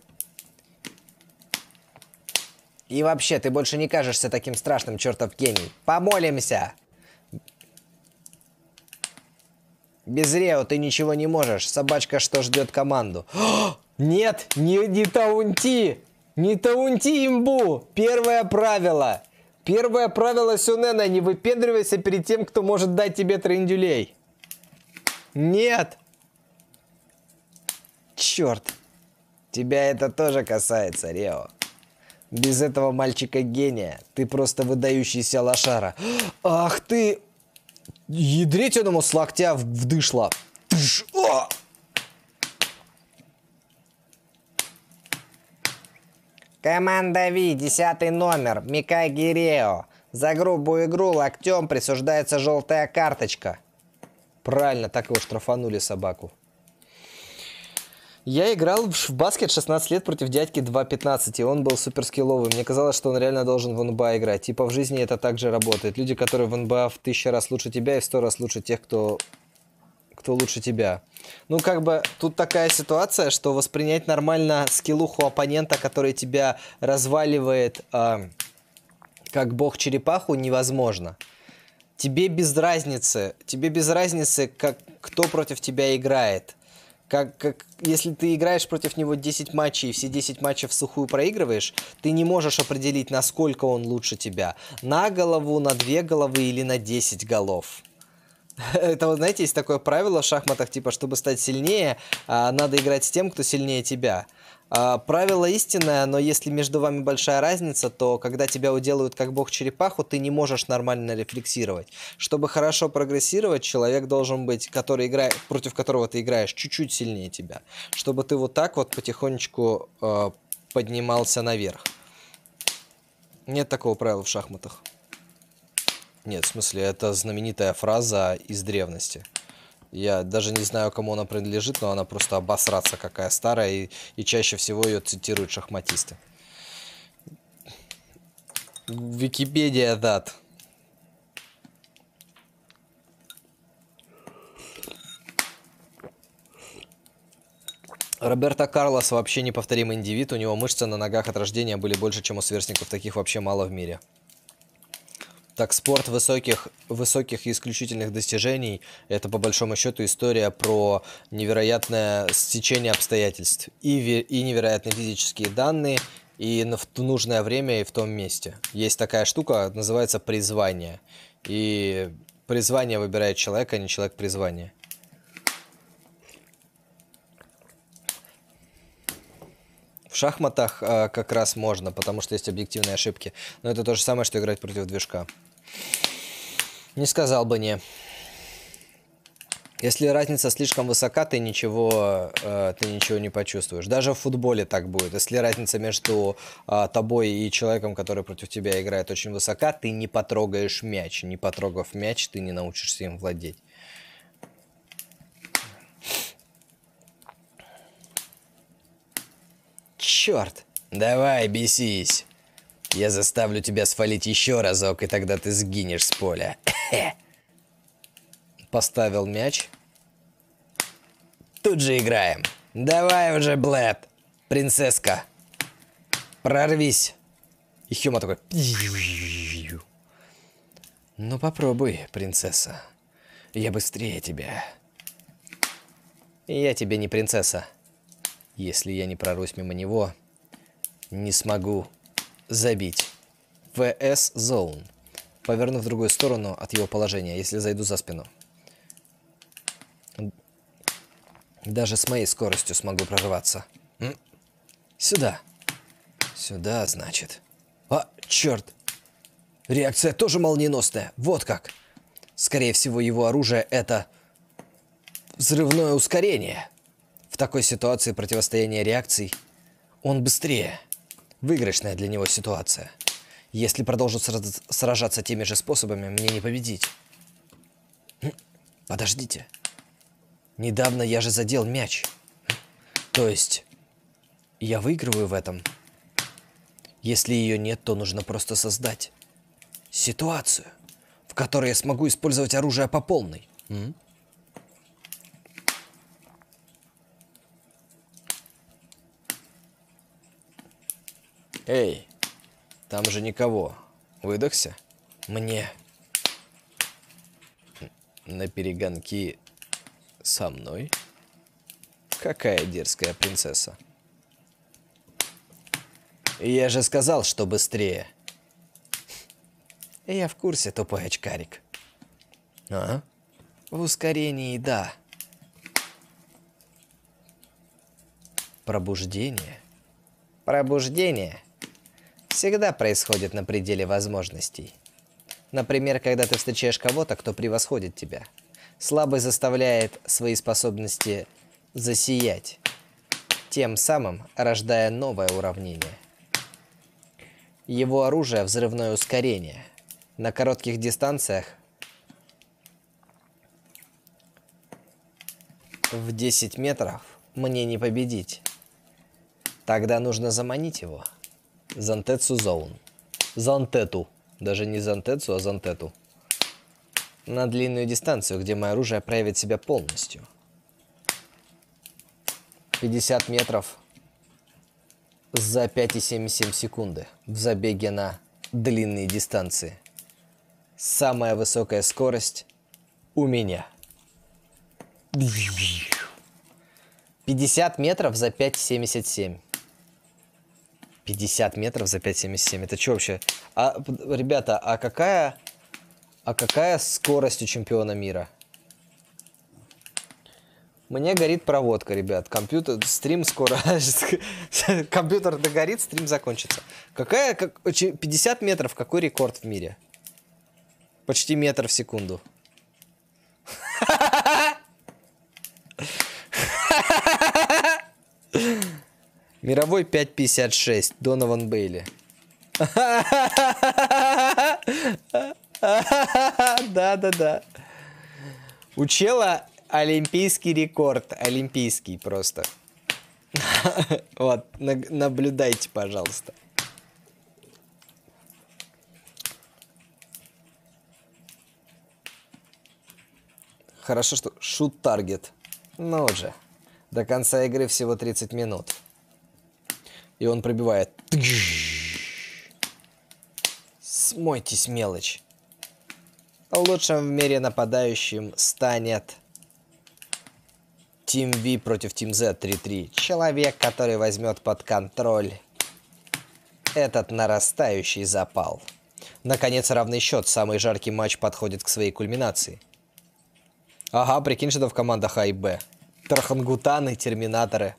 И вообще, ты больше не кажешься таким страшным, чертов гений. Помолимся. Без Рео ты ничего не можешь. Собачка что ждет команду. О, нет, не, не таунти. Не таунти имбу. Первое правило. Первое правило Сюнена. Не выпендривайся перед тем, кто может дать тебе трендюлей. Нет. Черт. Тебя это тоже касается, Рео. Без этого мальчика-гения ты просто выдающийся лошара. Ах ты... Ядрить он ему с локтя вдышло. Команда Ви, десятый номер, Микай Гирео. За грубую игру локтем присуждается желтая карточка. Правильно, так его штрафанули собаку. Я играл в баскет шестнадцать лет против дядьки два пятнадцать, и он был суперскилловый. Мне казалось, что он реально должен в эн бэ а играть. Типа в жизни это также работает. Люди, которые в эн бэ а в тысячу раз лучше тебя и в сто раз лучше тех, кто, кто лучше тебя. Ну, как бы, тут такая ситуация, что воспринять нормально скиллуху оппонента, который тебя разваливает, э, как бог-черепаху, невозможно. Тебе без разницы, тебе без разницы, как, кто против тебя играет. Как, как, если ты играешь против него десять матчей, и все десять матчей в сухую проигрываешь, ты не можешь определить, насколько он лучше тебя. На голову, на две головы или на десять голов. Это, вот, знаете, есть такое правило в шахматах, типа, чтобы стать сильнее, надо играть с тем, кто сильнее тебя. Правило истинное, но если между вами большая разница, то когда тебя уделают как бог-черепаху, ты не можешь нормально рефлексировать. Чтобы хорошо прогрессировать, человек должен быть, который играет, против которого ты играешь, чуть-чуть сильнее тебя. Чтобы ты вот так вот потихонечку э, поднимался наверх. Нет такого правила в шахматах. Нет, в смысле, это знаменитая фраза из древности. Я даже не знаю, кому она принадлежит, но она просто обосраться какая старая, и, и чаще всего ее цитируют шахматисты. Википедия дат. Роберто Карлос вообще неповторимый индивид, у него мышцы на ногах от рождения были больше, чем у сверстников, таких вообще мало в мире. Так, спорт высоких, высоких и исключительных достижений – это, по большому счету, история про невероятное стечение обстоятельств и, и невероятные физические данные, и в нужное время и в том месте. Есть такая штука, называется призвание. И призвание выбирает человек, а не человек призвание. В шахматах э, как раз можно, потому что есть объективные ошибки. Но это то же самое, что играть против движка. Не сказал бы не. Если разница слишком высока, ты ничего, э, ты ничего не почувствуешь. Даже в футболе так будет. Если разница между э, тобой и человеком, который против тебя играет, очень высока, ты не потрогаешь мяч. Не потрогав мяч, ты не научишься им владеть. Черт! Давай, бесись. Я заставлю тебя сфалить еще разок, и тогда ты сгинешь с поля. Поставил мяч. Тут же играем. Давай уже, Блэд. Принцесска. Прорвись. И Хьюма такой... Ну попробуй, принцесса. Я быстрее тебя. Я тебе не принцесса. Если я не прорвусь мимо него, не смогу забить. ви эс Zone. Поверну в другую сторону от его положения, если зайду за спину. Даже с моей скоростью смогу прорываться. М? Сюда. Сюда, значит. А, черт. Реакция тоже молниеносная. Вот как. Скорее всего, его оружие — это взрывное ускорение. В такой ситуации противостояние реакций он быстрее. Выигрышная для него ситуация. Если продолжу сражаться теми же способами, мне не победить. Подождите. Недавно я же задел мяч. То есть, я выигрываю в этом. Если ее нет, то нужно просто создать ситуацию, в которой я смогу использовать оружие по полной. М? Эй, там же никого. Выдохся? Мне на перегонки со мной? Какая дерзкая принцесса. Я же сказал, что быстрее. Я в курсе, тупой очкарик. А? В ускорении, да. Пробуждение? Пробуждение всегда происходит на пределе возможностей. Например, когда ты встречаешь кого-то, кто превосходит тебя. Слабый заставляет свои способности засиять, тем самым рождая новое уравнение. Его оружие — взрывное ускорение. На коротких дистанциях в десять метров мне не победить. Тогда нужно заманить его. Зантетсу Зоун. Зантету. Даже не Зантетсу, а Зантету. На длинную дистанцию, где мое оружие проявит себя полностью. пятьдесят метров за пять и семь десятых секунды в забеге на длинные дистанции. Самая высокая скорость у меня. пятьдесят метров за пять семьдесят семь. пятьдесят метров за пять семьдесят семь. Это что вообще? А, ребята, а какая... А какая скорость у чемпиона мира? Мне горит проводка, ребят. Компьютер... Стрим скоро... Компьютер догорит, стрим закончится. Какая... Как... пятьдесят метров. Какой рекорд в мире? Почти метр в секунду. Мировой пять пятьдесят шесть. Донован Бейли. Да-да-да. У чела олимпийский рекорд. Олимпийский просто. Вот, наблюдайте, пожалуйста. Хорошо, что шут-таргет. Ну же. До конца игры всего тридцать минут. И он пробивает. Смойтесь, мелочь. Лучшим в мире нападающим станет Team V против Team Z три три. Человек, который возьмет под контроль этот нарастающий запал. Наконец, равный счет. Самый жаркий матч подходит к своей кульминации. Ага, прикинь, что в командах А и Б. Тархангутаны, терминаторы.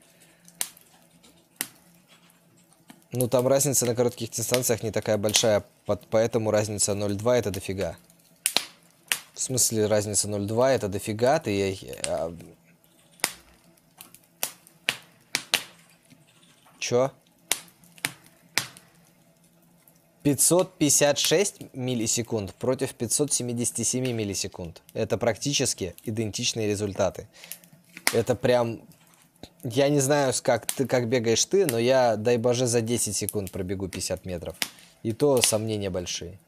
Ну, там разница на коротких дистанциях не такая большая, поэтому разница ноль два это дофига. В смысле, разница ноль два это дофига, ты... Чё? пятьсот пятьдесят шесть миллисекунд против пятьсот семьдесят семь миллисекунд. Это практически идентичные результаты. Это прям... Я не знаю, как, ты, как бегаешь ты, но я, дай боже, за десять секунд пробегу пятьдесят метров. И то сомнения большие.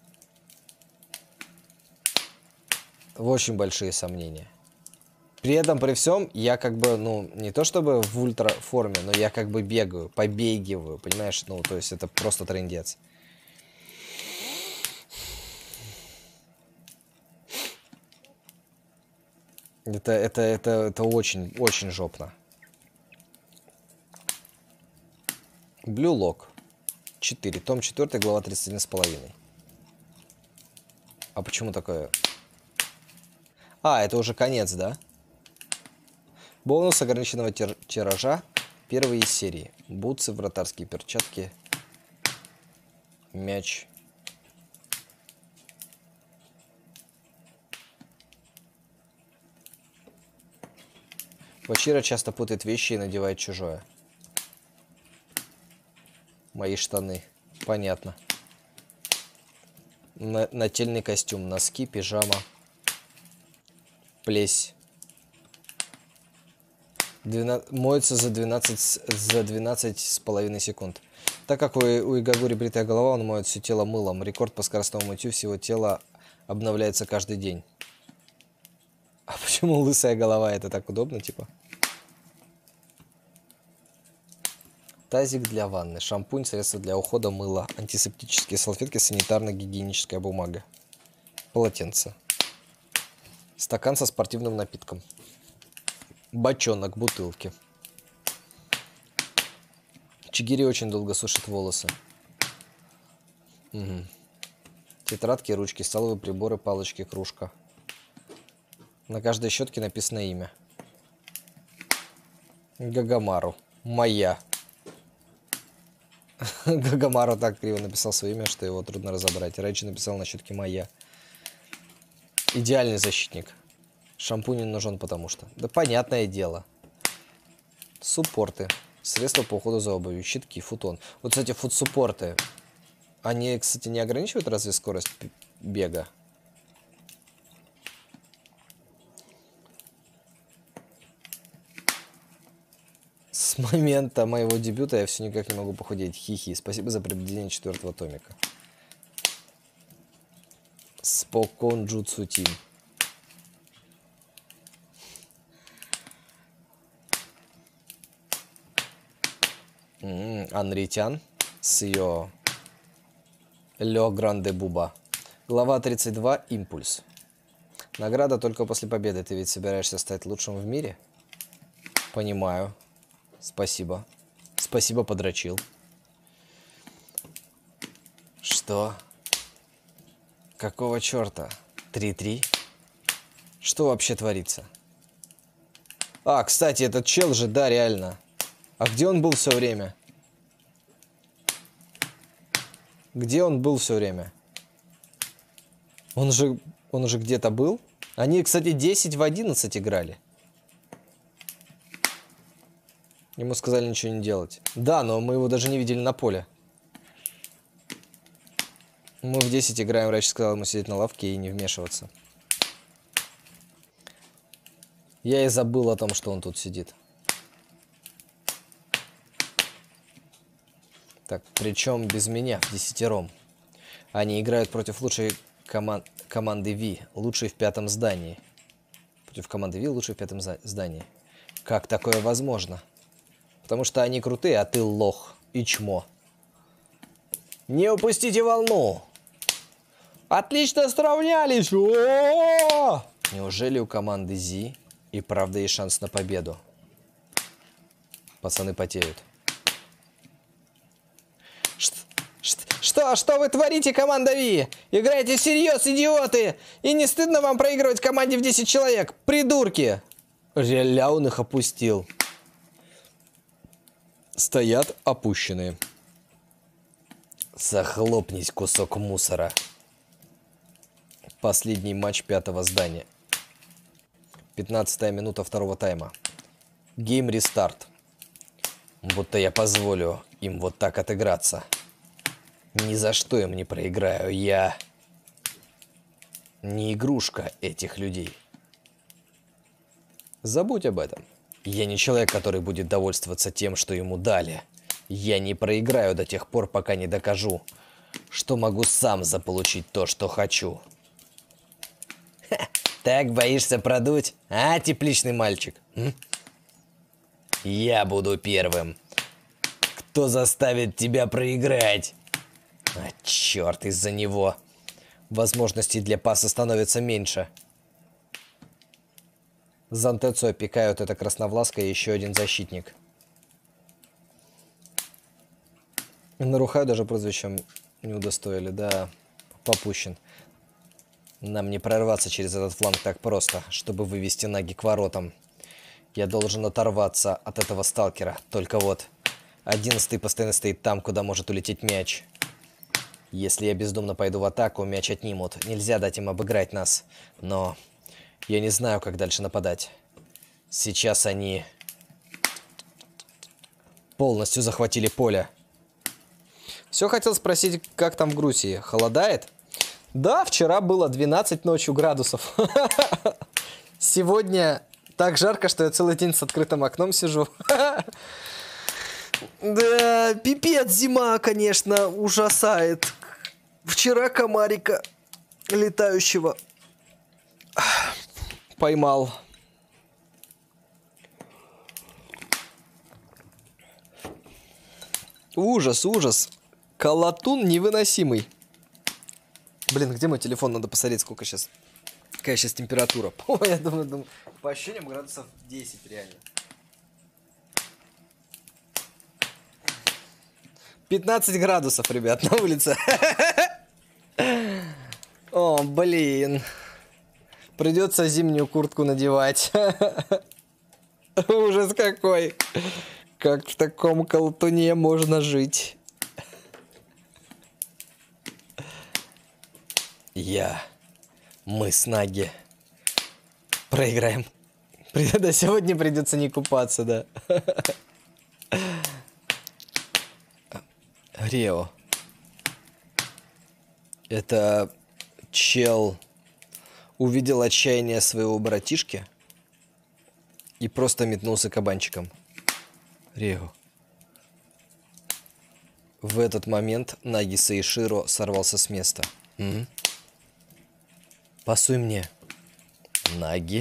Очень большие сомнения. При этом, при всем, я как бы, ну, не то чтобы в ультра форме, но я как бы бегаю, побегиваю, понимаешь? Ну, то есть это просто трындец. Это, это, это, это очень, очень жопно. Blue Lock. четыре. Том четыре, глава тридцать один с половиной. А почему такое? А, это уже конец, да? Бонус ограниченного тир тиража. Первые из серии. Бутсы, вратарские перчатки. Мяч. Вачира часто путает вещи и надевает чужое. Мои штаны. Понятно. На нательный костюм. Носки, пижама. Плесь. двенадцать, моется за двенадцать, за двенадцать с половиной секунд. Так как у, у Игагури бритая голова, он моет все тело мылом. Рекорд по скоростному мытью всего тела обновляется каждый день. А почему лысая голова? Это так удобно, типа? Тазик для ванны, шампунь, средства для ухода, мыло, антисептические салфетки, санитарно-гигиеническая бумага, полотенце, стакан со спортивным напитком, бочонок, бутылки. Чигири очень долго сушит волосы. Угу. Тетрадки, ручки, столовые приборы, палочки, кружка. На каждой щетке написано имя. Гагамару. Моя. Гагамару так криво написал свое имя, что его трудно разобрать. Рэйчи написал на щетке «Моя». Идеальный защитник. Шампунь не нужен, потому что... Да понятное дело. Суппорты. Средства по уходу за обувью. Щитки, футон. Вот, кстати, фут-суппорты. Они, кстати, не ограничивают разве скорость бега? С момента моего дебюта я все никак не могу похудеть. Хихи. Спасибо за приобретение четвертого томика. Спокон Джутсу Тим. Анритян с ее Лё Гранде Буба. Глава тридцать два. Импульс. Награда только после победы. Ты ведь собираешься стать лучшим в мире? Понимаю. Спасибо. Спасибо, подрочил. Что? Какого черта? три-три? Что вообще творится? А, кстати, этот чел же, да, реально. А где он был все время? Где он был все время? Он же, он же где-то был? Они, кстати, десять в одиннадцать играли. Ему сказали ничего не делать. Да, но мы его даже не видели на поле. Мы в десять играем, врач сказал ему сидеть на лавке и не вмешиваться. Я и забыл о том, что он тут сидит. Так, причем без меня, в десятером. Они играют против лучшей коман команды Ви, лучшей в пятом здании. Против команды Ви, лучшей в пятом здании. Как такое возможно? Потому что они крутые, а ты лох и чмо. Не упустите волну! Отлично сравнялись! О-о-о! Неужели у команды Зи и правда есть шанс на победу? Пацаны потеют. Что? Что вы творите, команда Ви? Играете всерьез, идиоты! И не стыдно вам проигрывать команде в десять человек? Придурки! Реально он их опустил. Стоят опущенные. Захлопнись, кусок мусора. Последний матч пятого здания. пятнадцатая минута второго тайма. Гейм рестарт. Будто я позволю им вот так отыграться. Ни за что им не проиграю. Я не игрушка этих людей. Забудь об этом. Я не человек, который будет довольствоваться тем, что ему дали. Я не проиграю до тех пор, пока не докажу, что могу сам заполучить то, что хочу. Ха, так боишься продуть, а, тепличный мальчик? М? Я буду первым. Кто заставит тебя проиграть? А, черт, из-за него возможностей для паса становится меньше. Зантецу опекают эта красновласка и еще один защитник. Нарухаю даже прозвищем не удостоили, да, попущен. Нам не прорваться через этот фланг так просто, чтобы вывести Наги к воротам. Я должен оторваться от этого сталкера. Только вот, одиннадцатый постоянно стоит там, куда может улететь мяч. Если я бездумно пойду в атаку, мяч отнимут. Нельзя дать им обыграть нас. Но я не знаю, как дальше нападать. Сейчас они полностью захватили поле. Все хотел спросить, как там в Грузии? Холодает? Да, вчера было двенадцать ночью градусов. Сегодня так жарко, что я целый день с открытым окном сижу. Да, пипец, зима, конечно, ужасает. Вчера комарика летающего поймал. Ужас, ужас. Колотун невыносимый. Блин, где мой телефон? Надо посмотреть, сколько сейчас. Какая сейчас температура. Ой, я думаю, думаю, по ощущениям градусов десять реально. пятнадцать градусов, ребят, на улице. О, блин. Придется зимнюю куртку надевать. Ужас какой. Как в таком колтуне можно жить? Я. Мы с Наги. Проиграем. Да, сегодня придется не купаться, да. Рео. Это чел увидел отчаяние своего братишки и просто метнулся кабанчиком. Рео. В этот момент Наги Сейширо сорвался с места. Угу. Пасуй мне. Наги.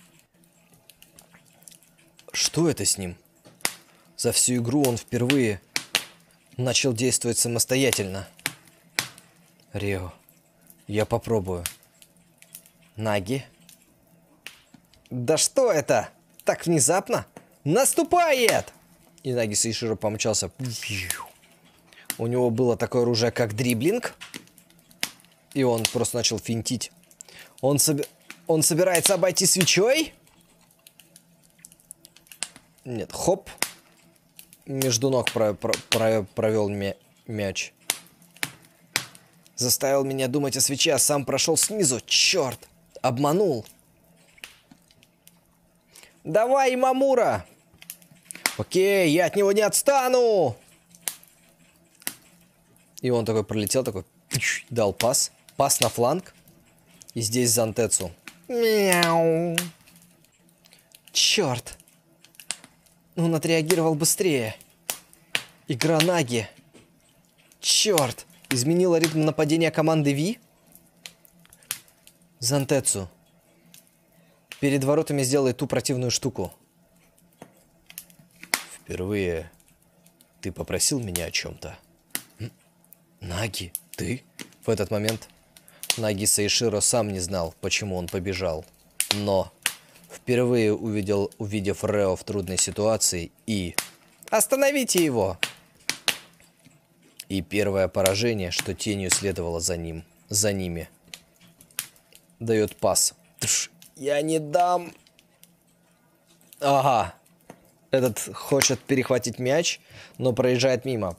Что это с ним? За всю игру он впервые начал действовать самостоятельно. Рео. Я попробую. Наги. Да что это? Так внезапно? Наступает! И Наги Сейширо помчался. У него было такое оружие, как дриблинг. И он просто начал финтить. Он, соби... он собирается обойти свечой? Нет, хоп. Между ног про... Про... Про... провел мя... мяч. Заставил меня думать о свече, а сам прошел снизу. Черт, обманул. Давай, Мамура. Окей, я от него не отстану. И он такой пролетел, такой дал пас. Пас на фланг. И здесь Зантецу. Мяу. Черт. Он отреагировал быстрее. Игра Наги. Черт. Изменила ритм нападения команды Ви. Зантецу. Перед воротами сделай ту противную штуку. Впервые ты попросил меня о чем-то. Наги, ты? В этот момент Наги Сейширо сам не знал, почему он побежал. Но впервые увидел, увидев Рео в трудной ситуации и... Остановите его! И первое поражение, что тенью следовало за ним, за ними. Дает пас. Тш, я не дам. Ага. Этот хочет перехватить мяч, но проезжает мимо.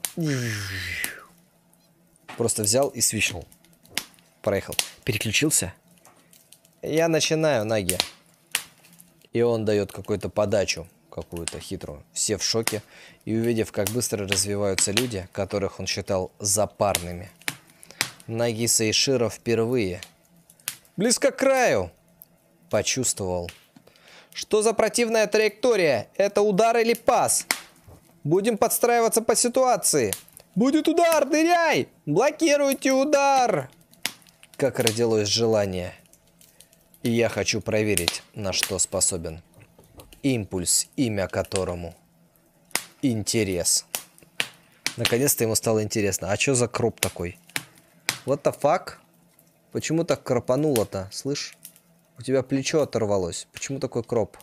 Просто взял и свищнул. Проехал. Переключился. Я начинаю, Наги. И он дает какую-то подачу, какую-то хитрую. Все в шоке. И увидев, как быстро развиваются люди, которых он считал запарными. Наги Сейширо впервые, близко к краю, почувствовал. Что за противная траектория? Это удар или пас? Будем подстраиваться по ситуации. Будет удар, ныряй! Блокируйте удар! Как родилось желание. И я хочу проверить, на что способен. Импульс, имя которому интерес. Наконец-то ему стало интересно. А что за кроп такой? What the fuck? Почему так кропануло-то? Слышь? У тебя плечо оторвалось. Почему такой кроп?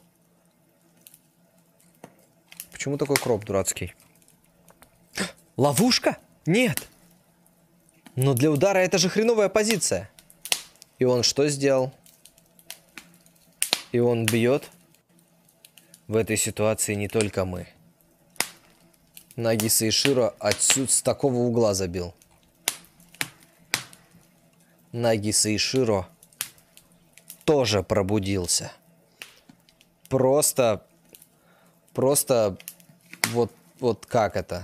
Почему такой кроп дурацкий? Ловушка? Нет. Но для удара это же хреновая позиция. И он что сделал? И он бьет. В этой ситуации не только мы. Нагиса Иширо отсюда с такого угла забил. Нагиса Иширо тоже пробудился. Просто, просто, вот, вот как это?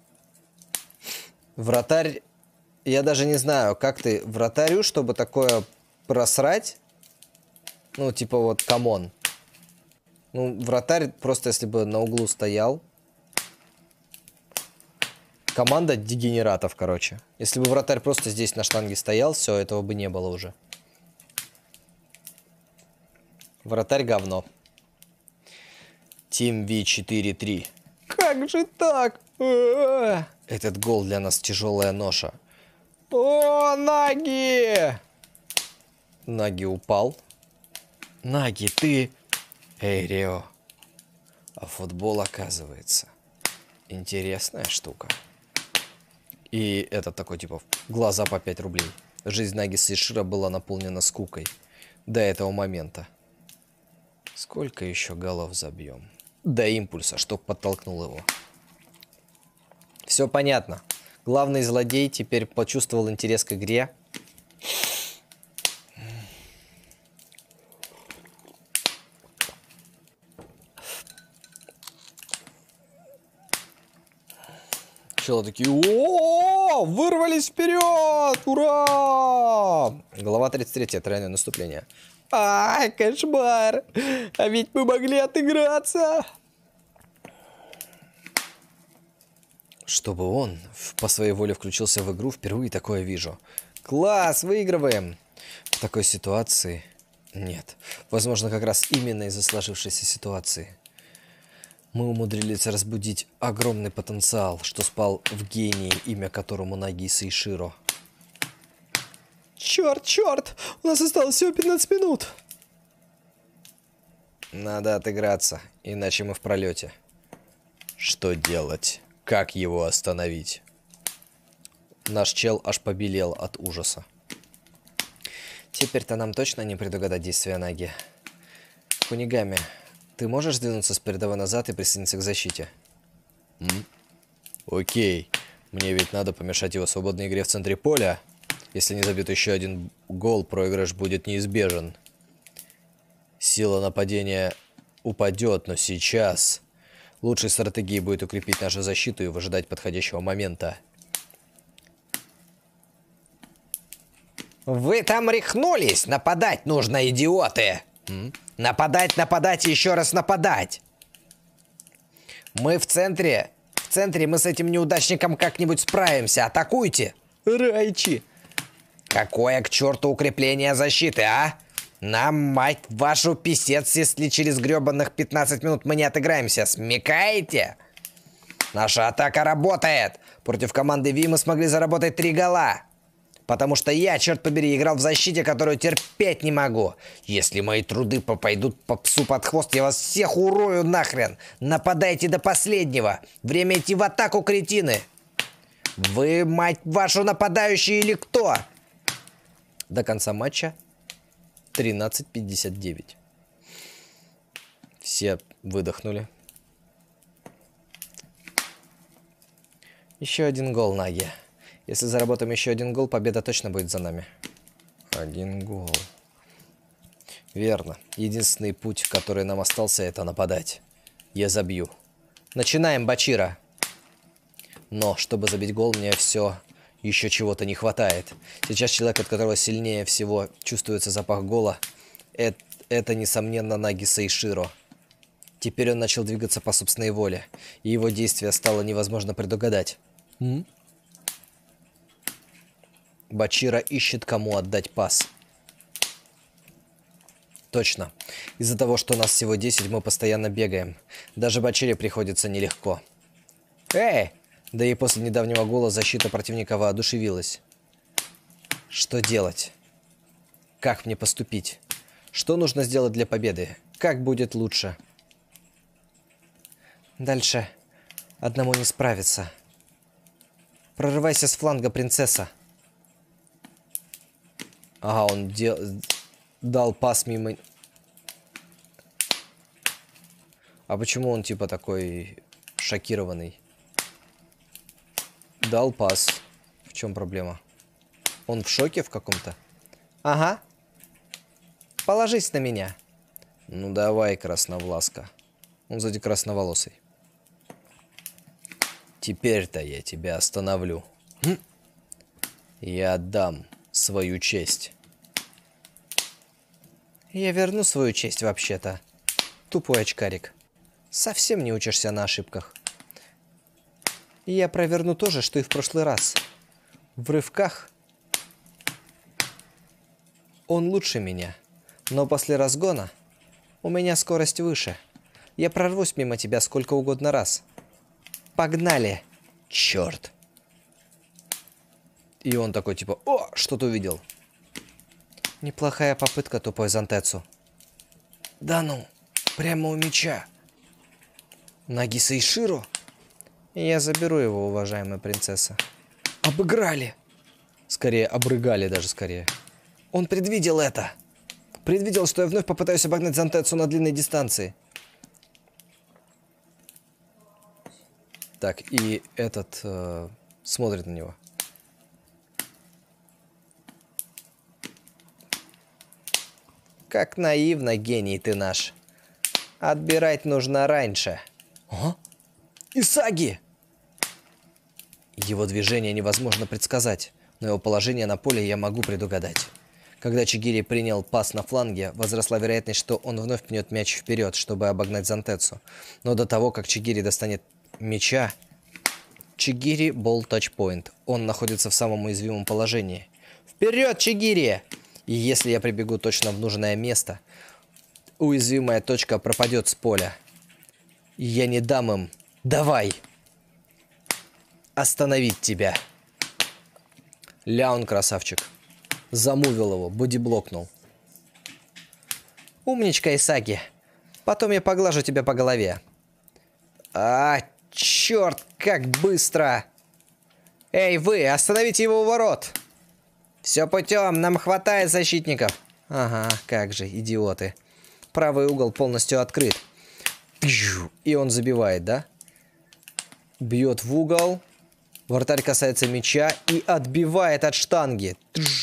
Вратарь, я даже не знаю, как ты вратарю, чтобы такое просрать. Ну, типа вот, камон. Ну, вратарь просто, если бы на углу стоял. Команда дегенератов, короче. Если бы вратарь просто здесь на штанге стоял, все, этого бы не было уже. Вратарь говно. Тим Ви четыре три. Как же так? Этот гол для нас тяжелая ноша. О, Наги! Наги упал. Наги, ты... Эй, Рио. А футбол, оказывается, интересная штука. И это такой, типа, глаза по пять рублей. Жизнь Нагиса Иширо была наполнена скукой. До этого момента. Сколько еще голов забьем? До импульса, чтоб подтолкнул его. Все понятно. Главный злодей теперь почувствовал интерес к игре. Челы такие: о, вырвались вперед! Ура! Глава тридцать три. Тройное наступление. Ай, кошмар! А ведь мы могли отыграться! Чтобы он по своей воле включился в игру, впервые такое вижу. Класс, выигрываем! В такой ситуации нет. Возможно, как раз именно из-за сложившейся ситуации мы умудрились разбудить огромный потенциал, что спал в гении, имя которому Нагиса Иширо. Черт, черт! У нас осталось всего пятнадцать минут. Надо отыграться, иначе мы в пролете. Что делать? Как его остановить? Наш чел аж побелел от ужаса. Теперь-то нам точно не предугадать действия Наги. Кунигами, ты можешь сдвинуться с передовой назад и присоединиться к защите? М? Окей. Мне ведь надо помешать его свободной игре в центре поля. Если не забьет еще один гол, проигрыш будет неизбежен. Сила нападения упадет, но сейчас лучшей стратегией будет укрепить нашу защиту и выжидать подходящего момента. Вы там рехнулись? Нападать нужно, идиоты! М? Нападать, нападать и еще раз нападать! Мы в центре. В центре мы с этим неудачником как-нибудь справимся. Атакуйте! Райчи! Какое к черту укрепление защиты, а? Нам, мать вашу, писец, если через гребаных пятнадцать минут мы не отыграемся. Смекаете? Наша атака работает. Против команды Ви мы смогли заработать три гола. Потому что я, черт побери, играл в защите, которую терпеть не могу. Если мои труды пойдут по псу под хвост, я вас всех урою нахрен. Нападайте до последнего. Время идти в атаку, кретины. Вы, мать вашу, нападающие или кто? До конца матча тринадцать пятьдесят девять. Все выдохнули. Еще один гол, Наги. Если заработаем еще один гол, победа точно будет за нами. Один гол. Верно. Единственный путь, который нам остался, это нападать. Я забью. Начинаем, Бачира. Но, чтобы забить гол, мне все еще чего-то не хватает. Сейчас человек, от которого сильнее всего чувствуется запах гола, это, это несомненно, Нагиса Иширо. Теперь он начал двигаться по собственной воле, и его действия стало невозможно предугадать. М? Бачира ищет, кому отдать пас. Точно. Из-за того, что у нас всего десять, мы постоянно бегаем. Даже Бачире приходится нелегко. Эй! Да и после недавнего гола защита противника воодушевилась. Что делать? Как мне поступить? Что нужно сделать для победы? Как будет лучше? Дальше одному не справиться. Прорывайся с фланга, принцесса. Ага, он дел... дал пас мимо... А почему он типа такой шокированный? Дал пас. В чем проблема? Он в шоке в каком-то? Ага. Положись на меня. Ну давай, красновласка. Он сзади красноволосый. Теперь-то я тебя остановлю. Хм. Я отдам свою честь. Я верну свою честь вообще-то. Тупой очкарик. Совсем не учишься на ошибках. И я проверну то же, что и в прошлый раз. В рывках он лучше меня. Но после разгона у меня скорость выше. Я прорвусь мимо тебя сколько угодно раз. Погнали! Черт! И он такой типа: о, что-то увидел. Неплохая попытка, тупой Зантецу. Да ну, прямо у меча. Нагиса и Широ? Я заберу его, уважаемая принцесса. Обыграли. Скорее, обрыгали даже скорее. Он предвидел это. Предвидел, что я вновь попытаюсь обогнать Зантецу на длинной дистанции. Так, и этот э, смотрит на него. Как наивно, гений ты наш. Отбирать нужно раньше. Ага. Исаги! Его движение невозможно предсказать, но его положение на поле я могу предугадать. Когда Чигири принял пас на фланге, возросла вероятность, что он вновь пнет мяч вперед, чтобы обогнать Зантецу. Но до того, как Чигири достанет мяча, Чигири бол тачпоинт. Он находится в самом уязвимом положении. Вперед, Чигири! И если я прибегу точно в нужное место, уязвимая точка пропадет с поля. И я не дам им... Давай! Остановить тебя. Ля, он красавчик. Замувил его, бодиблокнул. Умничка, Исаги. Потом я поглажу тебя по голове. А, черт, как быстро! Эй, вы, остановите его у ворот! Все путем, нам хватает защитников. Ага, как же, идиоты. Правый угол полностью открыт. И он забивает, да? Бьет в угол. Вратарь касается мяча и отбивает от штанги.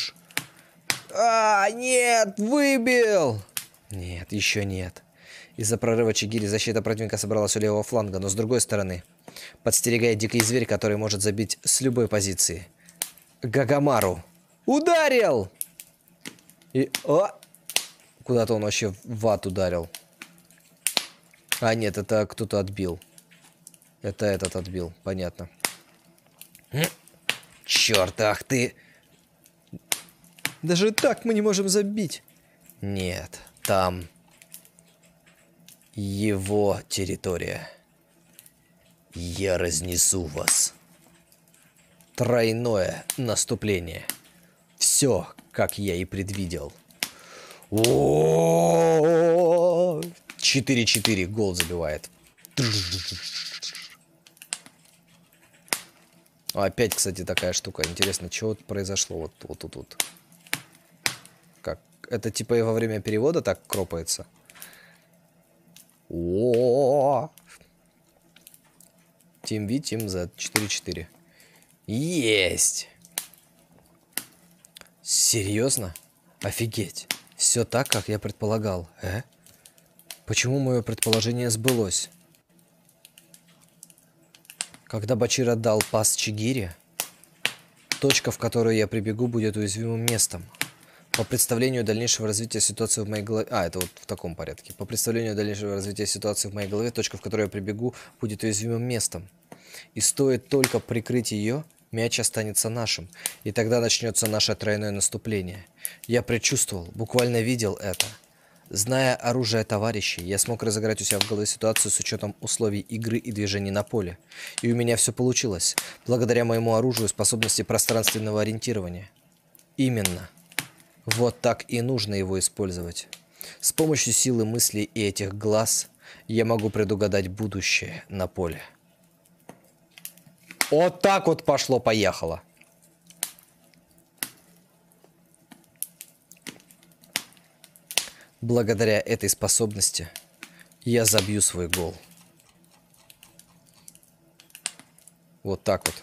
А, нет, выбил! Нет, еще нет. Из-за прорыва Чигири защита противника собралась у левого фланга, но с другой стороны подстерегает дикий зверь, который может забить с любой позиции. Гагамару. Ударил! И... О! Куда-то он вообще в ад ударил. А, нет, это кто-то отбил. Это этот отбил, понятно. Черт, ах ты! Даже так мы не можем забить. Нет, там его территория. Я разнесу вас. Тройное наступление. Все, как я и предвидел. О, четыре четыре, гол забивает. Опять, кстати, такая штука. Интересно, что вот произошло вот тут, вот, вот, вот. Как? Это типа и во время перевода так кропается? О, Team V, Team Z, четыре четыре. Есть! Серьезно? Офигеть. Все так, как я предполагал. Э? Почему мое предположение сбылось? Когда Бачир отдал пас Чигири, точка, в которую я прибегу, будет уязвимым местом. По представлению дальнейшего развития ситуации в моей голове... А, это вот в таком порядке. По представлению дальнейшего развития ситуации в моей голове, точка, в которую я прибегу, будет уязвимым местом. И стоит только прикрыть ее, мяч останется нашим. И тогда начнется наше тройное наступление. Я предчувствовал, буквально видел это. Зная оружие товарищей, я смог разыграть у себя в голове ситуацию с учетом условий игры и движений на поле. И у меня все получилось, благодаря моему оружию и способности пространственного ориентирования. Именно. Вот так и нужно его использовать. С помощью силы мысли и этих глаз я могу предугадать будущее на поле. Вот так вот пошло-поехало. Благодаря этой способности я забью свой гол. Вот так вот.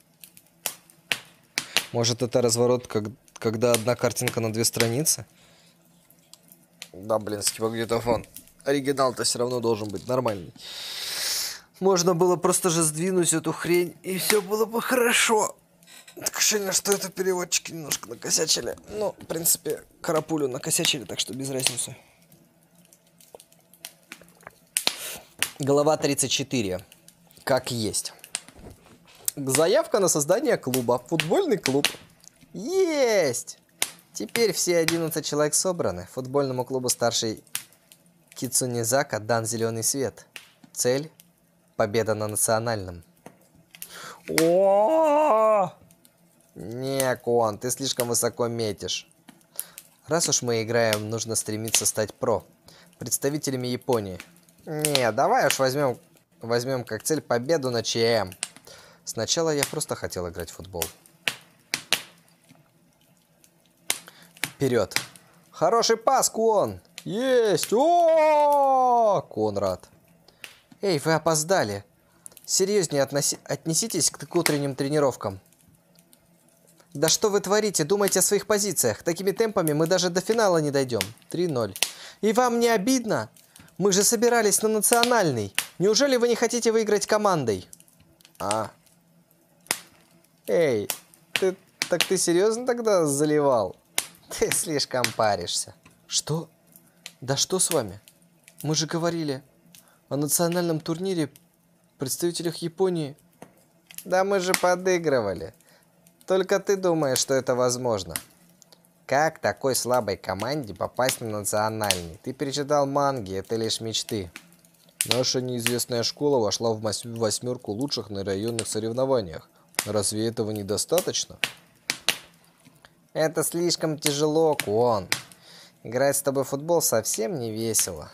Может, это разворот, как, когда одна картинка на две страницы? Да, блин, скипогнитофон. Оригинал-то все равно должен быть нормальный. Можно было просто же сдвинуть эту хрень, и все было бы хорошо. Так ощущение, что это переводчики немножко накосячили. Ну, в принципе, карапулю накосячили, так что без разницы. Глава тридцать четыре. Как есть. Заявка на создание клуба. Футбольный клуб. Есть! Теперь все одиннадцать человек собраны. Футбольному клубу старший Кицунизака дан зеленый свет. Цель – победа на национальном. О! Не, Кон, ты слишком высоко метишь. Раз уж мы играем, нужно стремиться стать про. Представителями Японии. Не, давай уж возьмем, возьмем как цель победу на ЧМ. Сначала я просто хотел играть в футбол. Вперед. Хороший пас, Кон. Есть. О, Конрад. Эй, вы опоздали. Серьезнее относи... отнеситесь к, к утренним тренировкам. Да что вы творите? Думайте о своих позициях. Такими темпами мы даже до финала не дойдем. три ноль. И вам не обидно? Мы же собирались на национальный. Неужели вы не хотите выиграть командой? А. Эй, ты, так ты серьезно тогда заливал? Ты слишком паришься. Что? Да что с вами? Мы же говорили о национальном турнире представителях Японии. Да мы же подыгрывали. Только ты думаешь, что это возможно. Как такой слабой команде попасть на национальный? Ты перечитал манги, это лишь мечты. Наша неизвестная школа вошла в восьмерку лучших на районных соревнованиях. Разве этого недостаточно? Это слишком тяжело, Кон. Играть с тобой в футбол совсем не весело.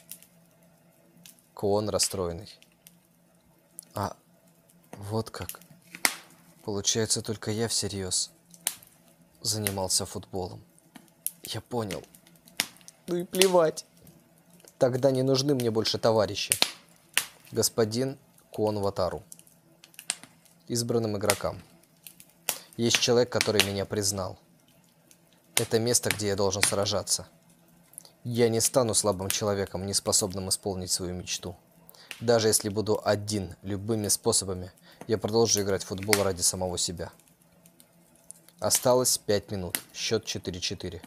Кон расстроенный. А вот как. Получается, только я всерьез занимался футболом. Я понял. Ну и плевать. Тогда не нужны мне больше товарищи. Господин Кон Ватару. Избранным игрокам. Есть человек, который меня признал. Это место, где я должен сражаться. Я не стану слабым человеком, не способным исполнить свою мечту. Даже если буду один, любыми способами, я продолжу играть в футбол ради самого себя. Осталось пять минут. Счет четыре четыре.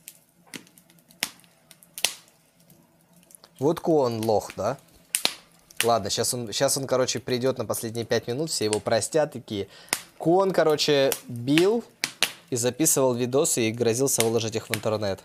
Вот Кон лох, да? Ладно, сейчас он, сейчас он, короче, придет на последние пять минут, все его простят, такие. Кон, короче, бил и записывал видосы и грозился выложить их в интернет.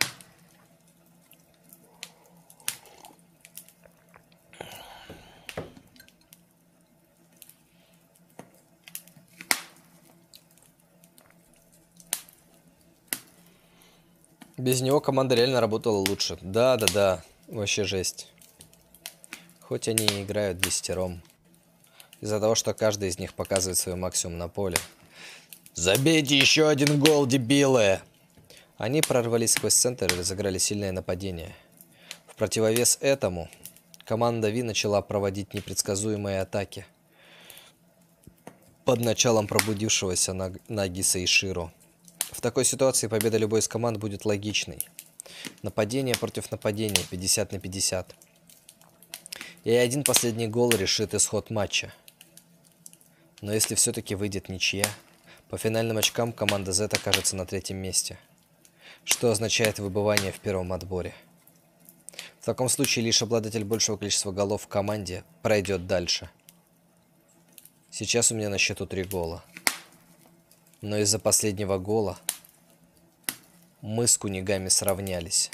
Без него команда реально работала лучше. Да-да-да, вообще жесть. Хоть они и играют десятером. Из-за того, что каждый из них показывает свой максимум на поле. Забейте еще один гол, дебилы! Они прорвались сквозь центр и разыграли сильное нападение. В противовес этому, команда Ви начала проводить непредсказуемые атаки. Под началом пробудившегося Нагиса Иширо. В такой ситуации победа любой из команд будет логичной. Нападение против нападения, пятьдесят на пятьдесят. И один последний гол решит исход матча. Но если все-таки выйдет ничья, по финальным очкам команда Z окажется на третьем месте, что означает выбывание в первом отборе. В таком случае лишь обладатель большего количества голов в команде пройдет дальше. Сейчас у меня на счету три гола. Но из-за последнего гола мы с Кунигами сравнялись.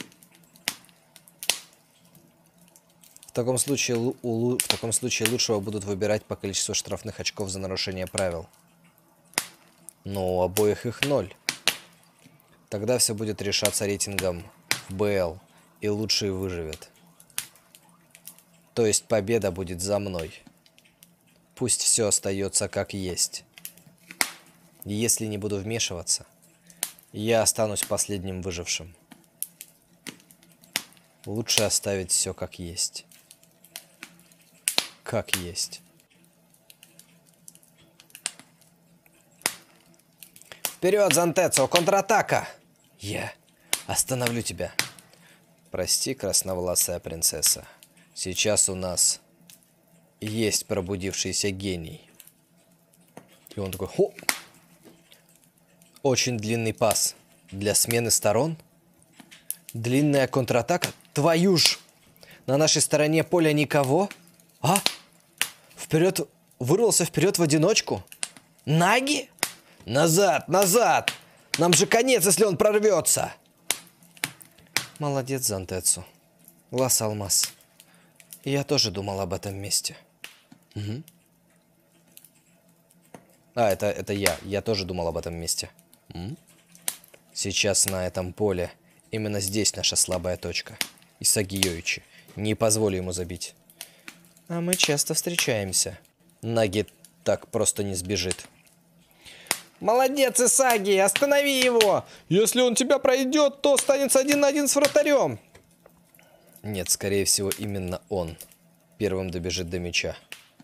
В таком случае, у, в таком случае лучшего будут выбирать по количеству штрафных очков за нарушение правил. Но у обоих их ноль. Тогда все будет решаться рейтингом в БЛ, и лучший выживет. То есть победа будет за мной. Пусть все остается как есть. Если не буду вмешиваться, я останусь последним выжившим. Лучше оставить все как есть. Как есть. Вперед, Зантецо, контратака! Я остановлю тебя. Прости, красноволосая принцесса. Сейчас у нас есть пробудившийся гений. И он такой, хо! Очень длинный пас для смены сторон. Длинная контратака. Твою ж! На нашей стороне поля никого. А? Вперед! Вырвался вперед в одиночку. Наги? Назад! Назад! Нам же конец, если он прорвется! Молодец, Зантецу. Лас Алмаз. Я тоже думал об этом месте. Угу. А, это, это я. Я тоже думал об этом месте. М? Сейчас на этом поле. Именно здесь наша слабая точка. Исаги Йоичи. Не позволю ему забить. А мы часто встречаемся. Наги так просто не сбежит. Молодец, Исаги! Останови его! Если он тебя пройдет, то останется один на один с вратарем. Нет, скорее всего, именно он первым добежит до мяча.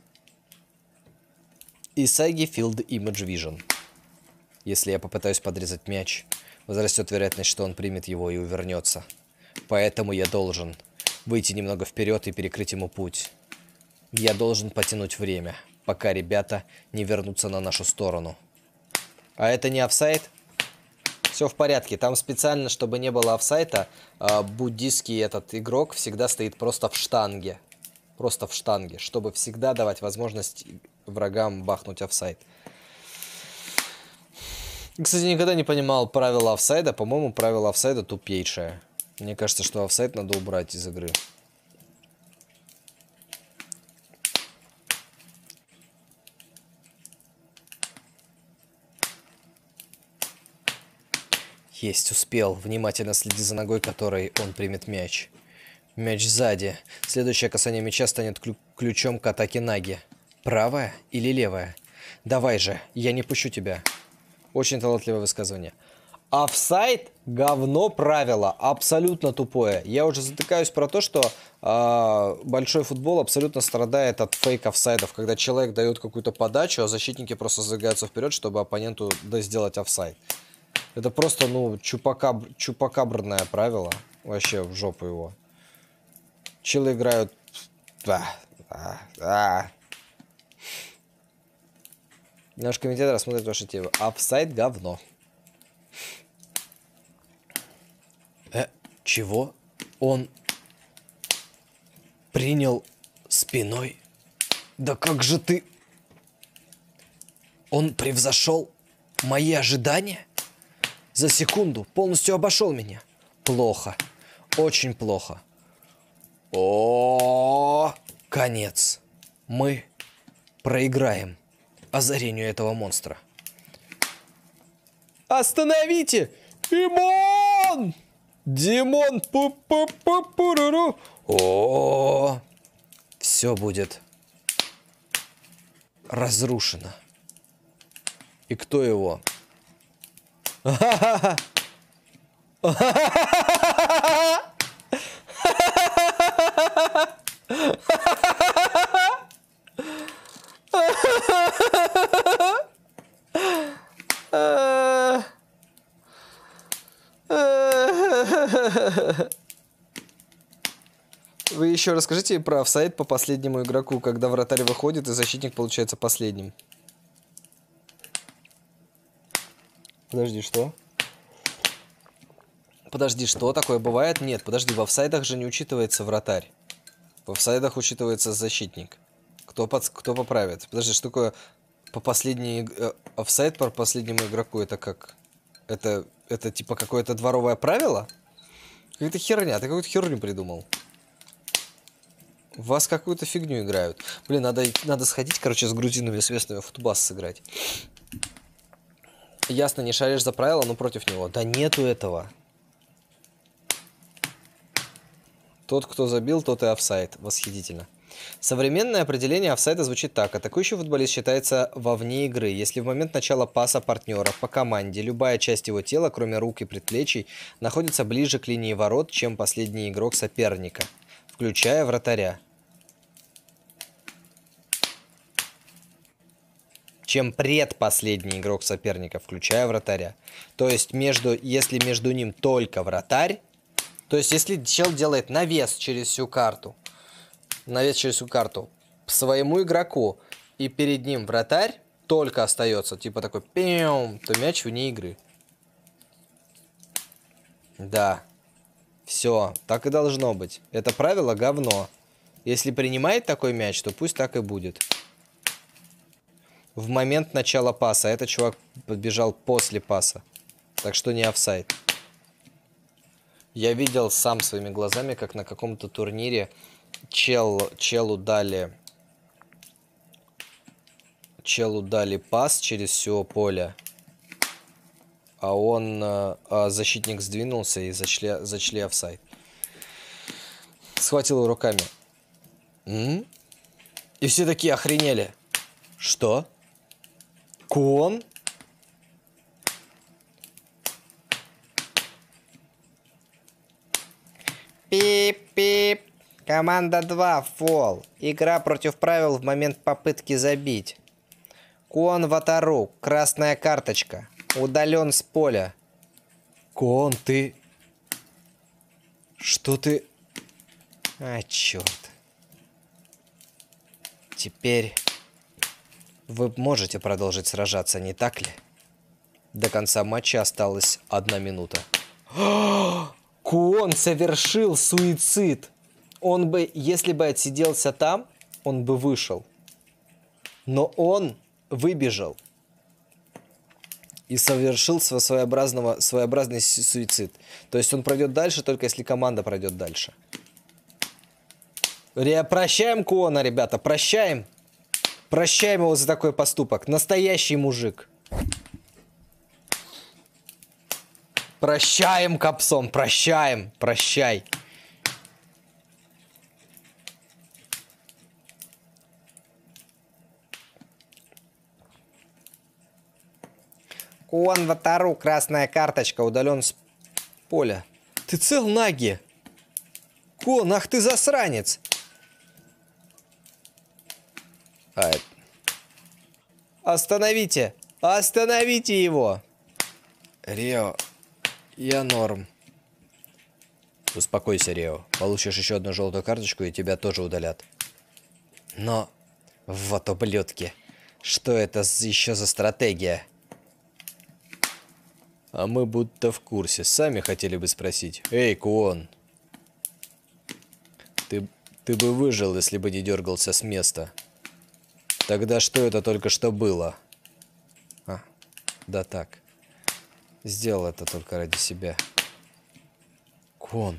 Исаги Field Image Vision. Если я попытаюсь подрезать мяч, возрастет вероятность, что он примет его и увернется. Поэтому я должен выйти немного вперед и перекрыть ему путь. Я должен потянуть время, пока ребята не вернутся на нашу сторону. А это не офсайд? Все в порядке. Там специально, чтобы не было офсайда, буддийский этот игрок всегда стоит просто в штанге. Просто в штанге, чтобы всегда давать возможность врагам бахнуть офсайд. Кстати, никогда не понимал правила офсайда. По-моему, правило офсайда тупейшее. Мне кажется, что офсайд надо убрать из игры. Есть, успел. Внимательно следи за ногой, которой он примет мяч. Мяч сзади. Следующее касание мяча станет клю ключом к атаке Наги. Правая или левая? Давай же, я не пущу тебя. Очень талантливое высказывание. Офсайд — говно правило. Абсолютно тупое. Я уже затыкаюсь про то, что э, большой футбол абсолютно страдает от фейк-офсайдов. Когда человек дает какую-то подачу, а защитники просто задвигаются вперед, чтобы оппоненту да, сделать офсайд. Это просто, ну, чупакаб... чупакабрное правило. Вообще в жопу его. Челы играют... А, а, а. Наш комментатор смотрит ваши темы. Офсайд говно. Э, чего? Он принял спиной? Да как же ты... Он превзошел мои ожидания? За секунду полностью обошел меня. Плохо. Очень плохо. О, конец. Мы проиграем озарению этого монстра. Остановите! Димон! Димон! Пу-пу-пу-пу-ру-ру! О, все будет разрушено. И кто его? Вы еще расскажите про офсайд по последнему игроку, когда вратарь выходит и защитник получается последним. Подожди, что? Подожди, что такое бывает? Нет, подожди, в офсайдах же не учитывается вратарь. В офсайдах учитывается защитник. Кто, под... Кто поправит? Подожди, что такое по последней... офсайд по последнему игроку? Это как? Это, это типа какое-то дворовое правило? Какая-то херня, ты какую-то херню придумал. В вас какую-то фигню играют. Блин, надо, надо сходить, короче, с грузинами свестными в футбас сыграть. Ясно, не шаришь за правила, но против него. Да нету этого. Тот, кто забил, тот и офсайд. Восхитительно. Современное определение офсайда звучит так. Атакующий футболист считается вовне игры, если в момент начала паса партнера по команде любая часть его тела, кроме рук и предплечий, находится ближе к линии ворот, чем последний игрок соперника, включая вратаря. Чем предпоследний игрок соперника, включая вратаря. То есть, между, если между ним только вратарь, то есть, если чел делает навес через всю карту, навес через всю карту своему игроку, и перед ним вратарь только остается, типа такой пиум, то мяч вне игры. Да. Все, так и должно быть. Это правило говно. Если принимает такой мяч, то пусть так и будет. В момент начала паса. Этот чувак подбежал после паса. Так что не офсайд. Я видел сам своими глазами, как на каком-то турнире чел, челу дали... Челу дали пас через все поле. А он... А защитник сдвинулся и зачли, зачли офсайд. Схватил его руками. М? И все такие охренели. Что? Кон? Пип-пип. Команда два. Фол. Игра против правил в момент попытки забить. Кон Ватару. Красная карточка. Удален с поля. Кон, ты... Что ты... А, черт. Теперь... Вы можете продолжить сражаться, не так ли? До конца матча осталась одна минута. Куон совершил суицид. Он бы, если бы отсиделся там, он бы вышел. Но он выбежал. И совершил своеобразного, своеобразный суицид. То есть он пройдет дальше, только если команда пройдет дальше. Ре- прощаем Куона, ребята, прощаем. Прощаем его за такой поступок. Настоящий мужик. Прощаем, Капсон, прощаем. Прощай. Куон Ватару, красная карточка, удален с поля. Ты цел, Наги? Куон, ах ты засранец. А, остановите! Остановите его! Рио, я норм. Успокойся, Рио. Получишь еще одну желтую карточку, и тебя тоже удалят. Но... Вот ублюдки. Что это еще за стратегия? А мы будто в курсе. Сами хотели бы спросить. Эй, Куон. Ты, ты бы выжил, если бы не дергался с места. Тогда что это только что было? А, да так. Сделал это только ради себя. Кон.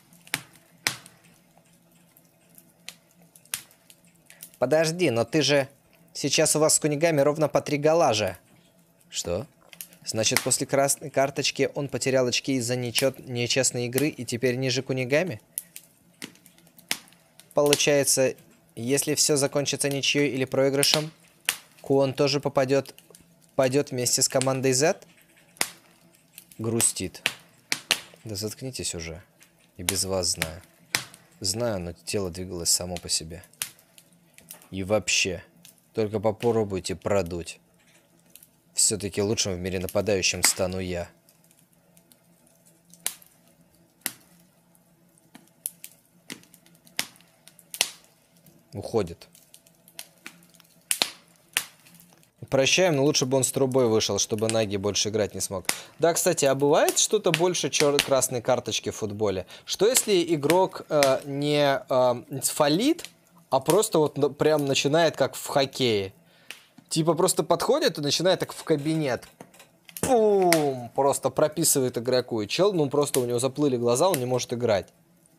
Подожди, но ты же... Сейчас у вас с Кунигами ровно по три гола же. Что? Значит, после красной карточки он потерял очки из-за нечет... нечестной игры и теперь ниже Кунигами? Получается... Если все закончится ничьей или проигрышем, Куон тоже попадет, пойдет вместе с командой Z? Грустит. Да заткнитесь уже. И без вас знаю. Знаю, но тело двигалось само по себе. И вообще, только попробуйте продуть. Все-таки лучшим в мире нападающим стану я. Уходит. Прощаем, но лучше бы он с трубой вышел, чтобы Наги больше играть не смог. Да, кстати, а бывает что-то больше красной карточки в футболе? Что если игрок э, не э, фалит, а просто вот прям начинает как в хоккее? Типа просто подходит и начинает так в кабинет. Пум! Просто прописывает игроку. И чел, ну просто у него заплыли глаза, он не может играть.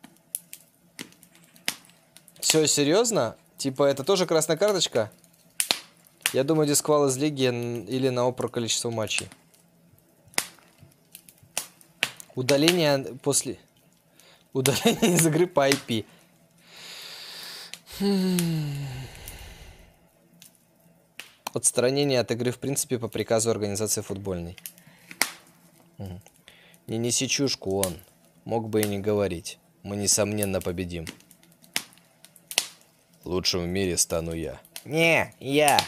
Все, серьезно? Типа, это тоже красная карточка? Я думаю, дисквал из лиги или на опро количество матчей. Удаление после... Удаление из игры по ай пи. Отстранение от игры, в принципе, по приказу организации футбольной. Не неси чушку, он. Мог бы и не говорить. Мы, несомненно, победим. Лучшим в мире стану я. Не, я.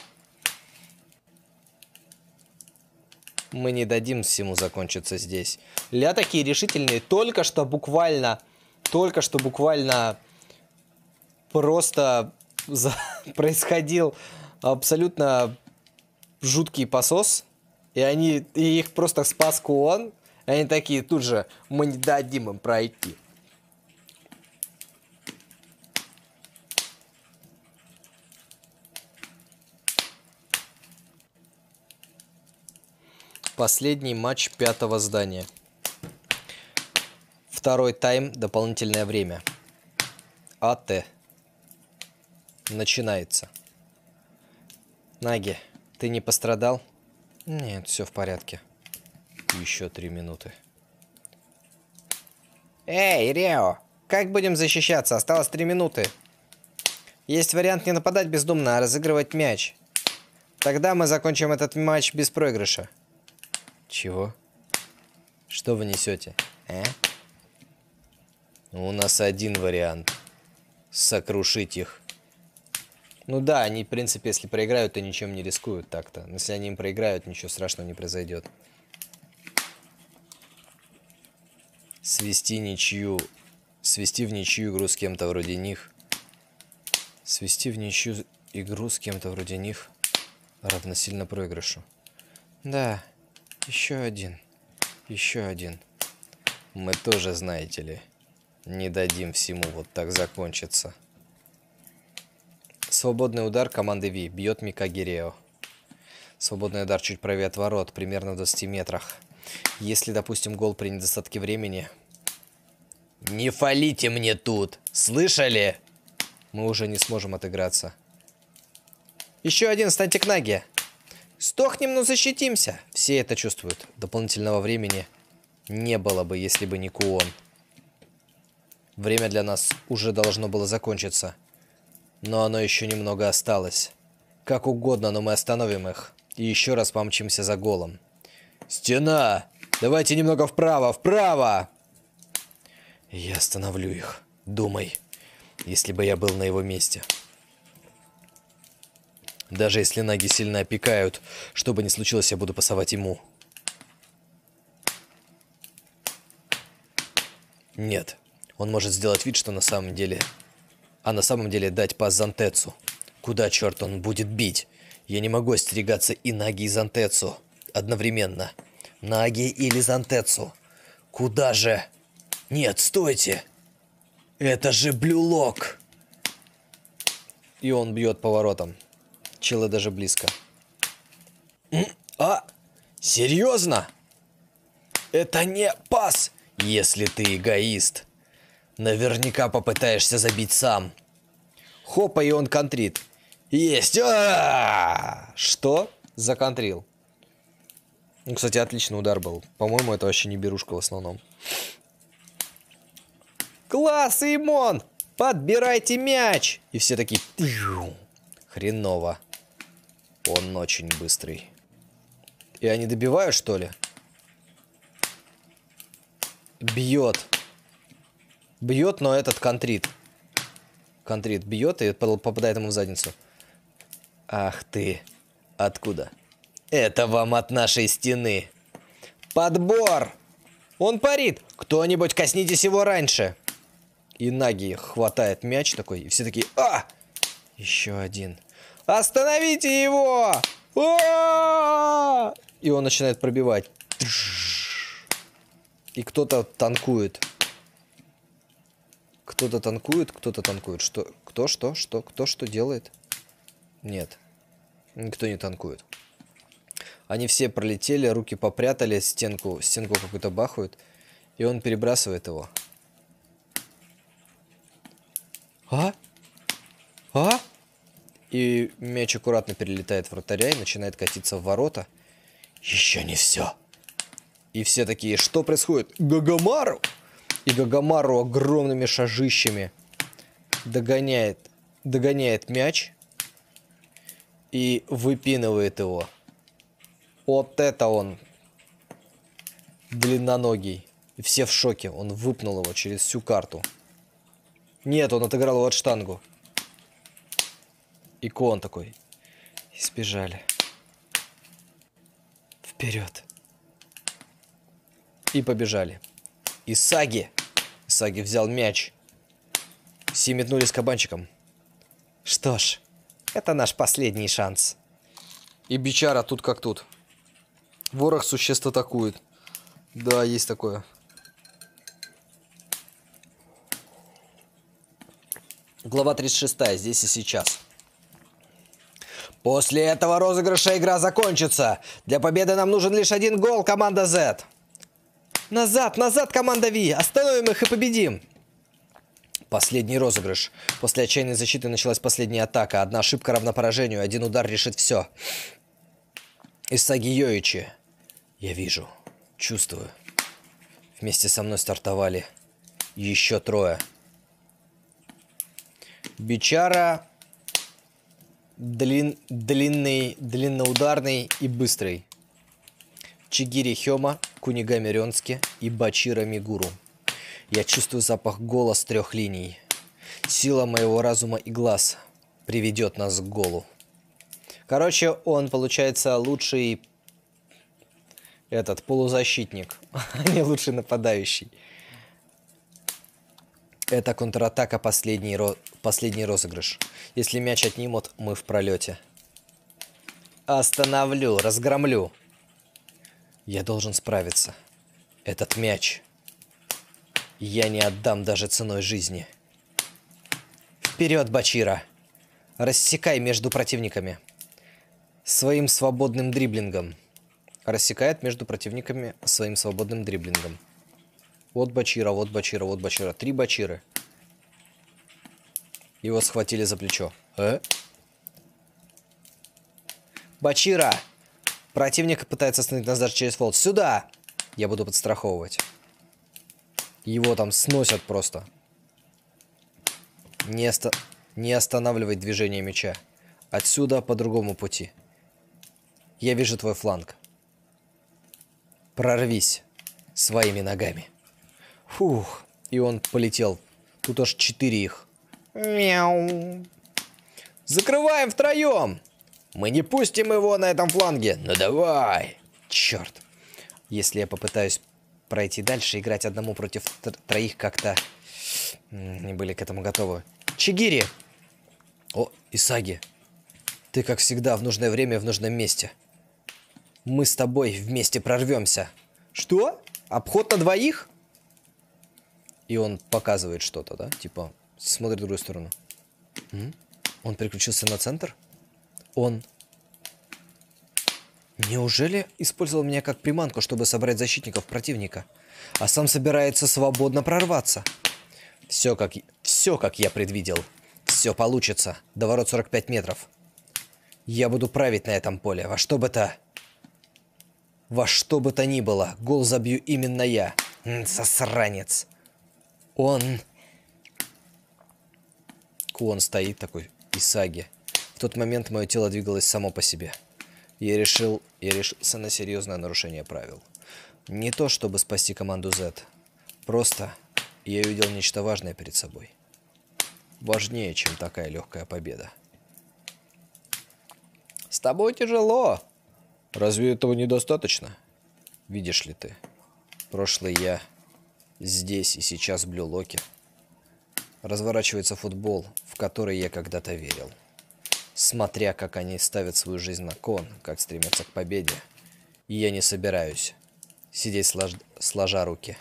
Мы не дадим всему закончиться здесь. Ля такие решительные. Только что буквально... Только что буквально... Просто... За... происходил абсолютно жуткий посос. И они... И их просто спас Куон. И они такие тут же... Мы не дадим им пройти. Последний матч пятого здания. Второй тайм, дополнительное время. АТ. Начинается. Наги, ты не пострадал? Нет, все в порядке. Еще три минуты. Эй, Рео, как будем защищаться? Осталось три минуты. Есть вариант не нападать бездумно, а разыгрывать мяч. Тогда мы закончим этот матч без проигрыша. Чего? Что вы несете? А? У нас один вариант. Сокрушить их. Ну да, они, в принципе, если проиграют, то ничем не рискуют так-то. Но если они им проиграют, ничего страшного не произойдет. Свести ничью. Свести в ничью игру с кем-то вроде них. Свести в ничью игру с кем-то вроде них равносильно проигрышу. Да. Еще один. Еще один. Мы тоже, знаете ли, не дадим всему вот так закончиться. Свободный удар команды Ви. Бьет Микаги Рео. Свободный удар чуть правее от ворот, примерно в двадцати метрах. Если, допустим, гол при недостатке времени... Не фалите мне тут! Слышали? Мы уже не сможем отыграться. Еще один, станьте к Наги. Сдохнем, но защитимся. Все это чувствуют. Дополнительного времени не было бы, если бы не Куон. Время для нас уже должно было закончиться. Но оно еще немного осталось. Как угодно, но мы остановим их. И еще раз помчимся за голом. Стена! Давайте немного вправо, вправо! Я остановлю их. Думай, если бы я был на его месте. Даже если Наги сильно опекают, что бы ни случилось, я буду пасовать ему. Нет, он может сделать вид, что на самом деле... А на самом деле дать пас Зантецу. Куда, черт, он будет бить? Я не могу остерегаться и Наги, и Зантецу одновременно. Наги или Зантецу? Куда же? Нет, стойте! Это же Блюлок! И он бьет поворотом. Челы даже близко. А? Серьезно? Это не пас, если ты эгоист. Наверняка попытаешься забить сам. Хопа, и он контрит. Есть! А-а-а! Что? Законтрил. Ну, кстати, отличный удар был. По-моему, это вообще не берушка в основном. Класс, Имон! Подбирайте мяч! И все такие... Хреново. Он очень быстрый. И они добивают, что ли? Бьет. Бьет, но этот контрит. Контрит бьет и попадает ему в задницу. Ах ты. Откуда? Это вам от нашей стены. Подбор. Он парит. Кто-нибудь коснитесь его раньше. И Наги хватает мяч такой. И все такие... А! Еще один. Остановите его! А-а-а! И он начинает пробивать. И кто-то танкует. Кто-то танкует, кто-то танкует. Что? Кто что? Что? Кто что делает? Нет. Никто не танкует. Они все пролетели, руки попрятали, стенку, стенку какую-то бахают. И он перебрасывает его. А? А? И мяч аккуратно перелетает в вратаря и начинает катиться в ворота. Еще не все. И все такие, что происходит? Гагамару! И Гагамару огромными шажищами догоняет догоняет мяч и выпинывает его. Вот это он. Длинноногий. И все в шоке. Он выпнул его через всю карту. Нет, он отыграл его от штангу. И Кон такой. И сбежали. Вперед. И побежали. Исаги. Исаги взял мяч. Все метнулись кабанчиком. Что ж, это наш последний шанс. И бичара тут как тут. Ворох существ атакует. Да, есть такое. Глава тридцать шестая. Здесь и сейчас. После этого розыгрыша игра закончится. Для победы нам нужен лишь один гол, команда Z. Назад, назад, команда V. Остановим их и победим. Последний розыгрыш. После отчаянной защиты началась последняя атака. Одна ошибка равна поражению. Один удар решит все. Исаги Йоичи. Я вижу. Чувствую. Вместе со мной стартовали еще трое. Бичара. Длин, длинный, длинноударный и быстрый. Чигири Хёма, Кунигами Рёнски и Бачира Мигуру. Я чувствую запах гола с трех линий. Сила моего разума и глаз приведет нас к голу. Короче, он, получается, лучший этот полузащитник, а не лучший нападающий. Это контратака, последний, ро... последний розыгрыш. Если мяч отнимут, мы в пролете. Остановлю, разгромлю. Я должен справиться. Этот мяч я не отдам даже ценой жизни. Вперед, Бачира! Рассекай между противниками. Своим свободным дриблингом. Рассекает между противниками своим свободным дриблингом. Вот Бачира, вот Бачира, вот Бачира. Три Бачиры. Его схватили за плечо. Э? Бачира! Противник пытается остановить назад через фолд. Сюда! Я буду подстраховывать. Его там сносят просто. Не, оста... Не останавливать движение мяча. Отсюда по другому пути. Я вижу твой фланг. Прорвись своими ногами. Фух. И он полетел. Тут аж четыре их. Мяу. Закрываем втроем. Мы не пустим его на этом фланге. Ну давай. Черт. Если я попытаюсь пройти дальше, играть одному против троих как-то не были к этому готовы. Чигири. О, Исаги. Ты, как всегда, в нужное время в нужном месте. Мы с тобой вместе прорвемся. Что? Обход на двоих? И он показывает что-то, да? Типа, смотрит в другую сторону. М? Он переключился на центр? Он... Неужели использовал меня как приманку, чтобы собрать защитников противника? А сам собирается свободно прорваться. Все как, все, как я предвидел. Все получится. До ворот сорок пять метров. Я буду править на этом поле. Во что бы то... Во что бы то ни было. Гол забью именно я. М, засранец. Он... Куон стоит такой. Исаги. В тот момент мое тело двигалось само по себе. Я решил... Я решился на серьезное нарушение правил. Не то, чтобы спасти команду Z. Просто я увидел нечто важное перед собой. Важнее, чем такая легкая победа. С тобой тяжело. Разве этого недостаточно? Видишь ли ты, прошлый я здесь и сейчас в Блю-Локе. Разворачивается футбол, в который я когда-то верил. Смотря, как они ставят свою жизнь на кон, как стремятся к победе. И я не собираюсь сидеть слож... сложа руки.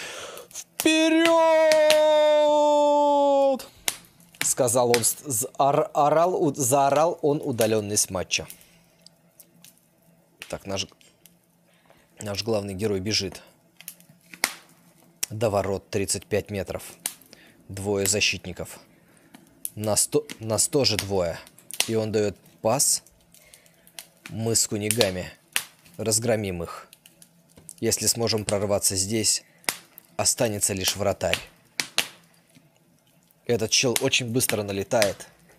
Вперед! Сказал он, орал, заорал он, удаленный с матча. Так, наш, наш главный герой бежит. До ворот тридцать пять метров. Двое защитников. Нас, то, нас тоже двое. И он дает пас. Мы с Кунигами разгромим их. Если сможем прорваться здесь, останется лишь вратарь. Этот чел очень быстро налетает.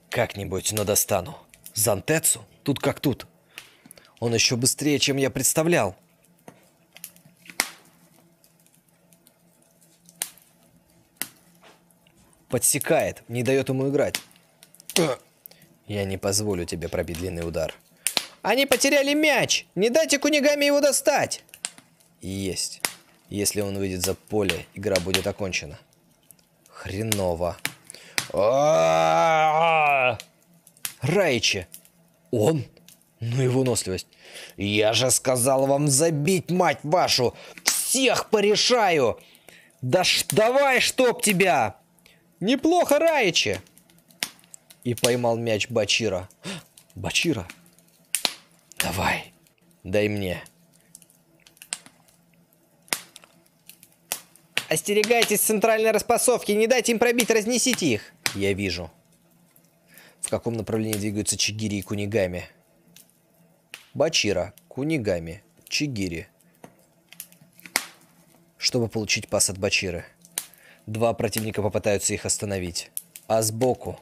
Как-нибудь, но достану. Зантецу? Тут как тут. Он еще быстрее, чем я представлял. Подсекает, не дает ему играть. Я не позволю тебе пробить длинный удар. Они потеряли мяч! Не дайте Кунигаме его достать! Есть. Если он выйдет за поле, игра будет окончена. Хреново. Райчи. Он? Ну и выносливость. Я же сказал вам забить, мать вашу! Всех порешаю! Да ш давай, чтоб тебя! Неплохо, Райчи! И поймал мяч Бачира. Бачира. Давай, дай мне. Остерегайтесь центральной распасовки, не дайте им пробить, разнесите их. Я вижу. В каком направлении двигаются Чигири и Кунигами. Бачира, Кунигами, Чигири. Чтобы получить пас от Бачиры. Два противника попытаются их остановить. А сбоку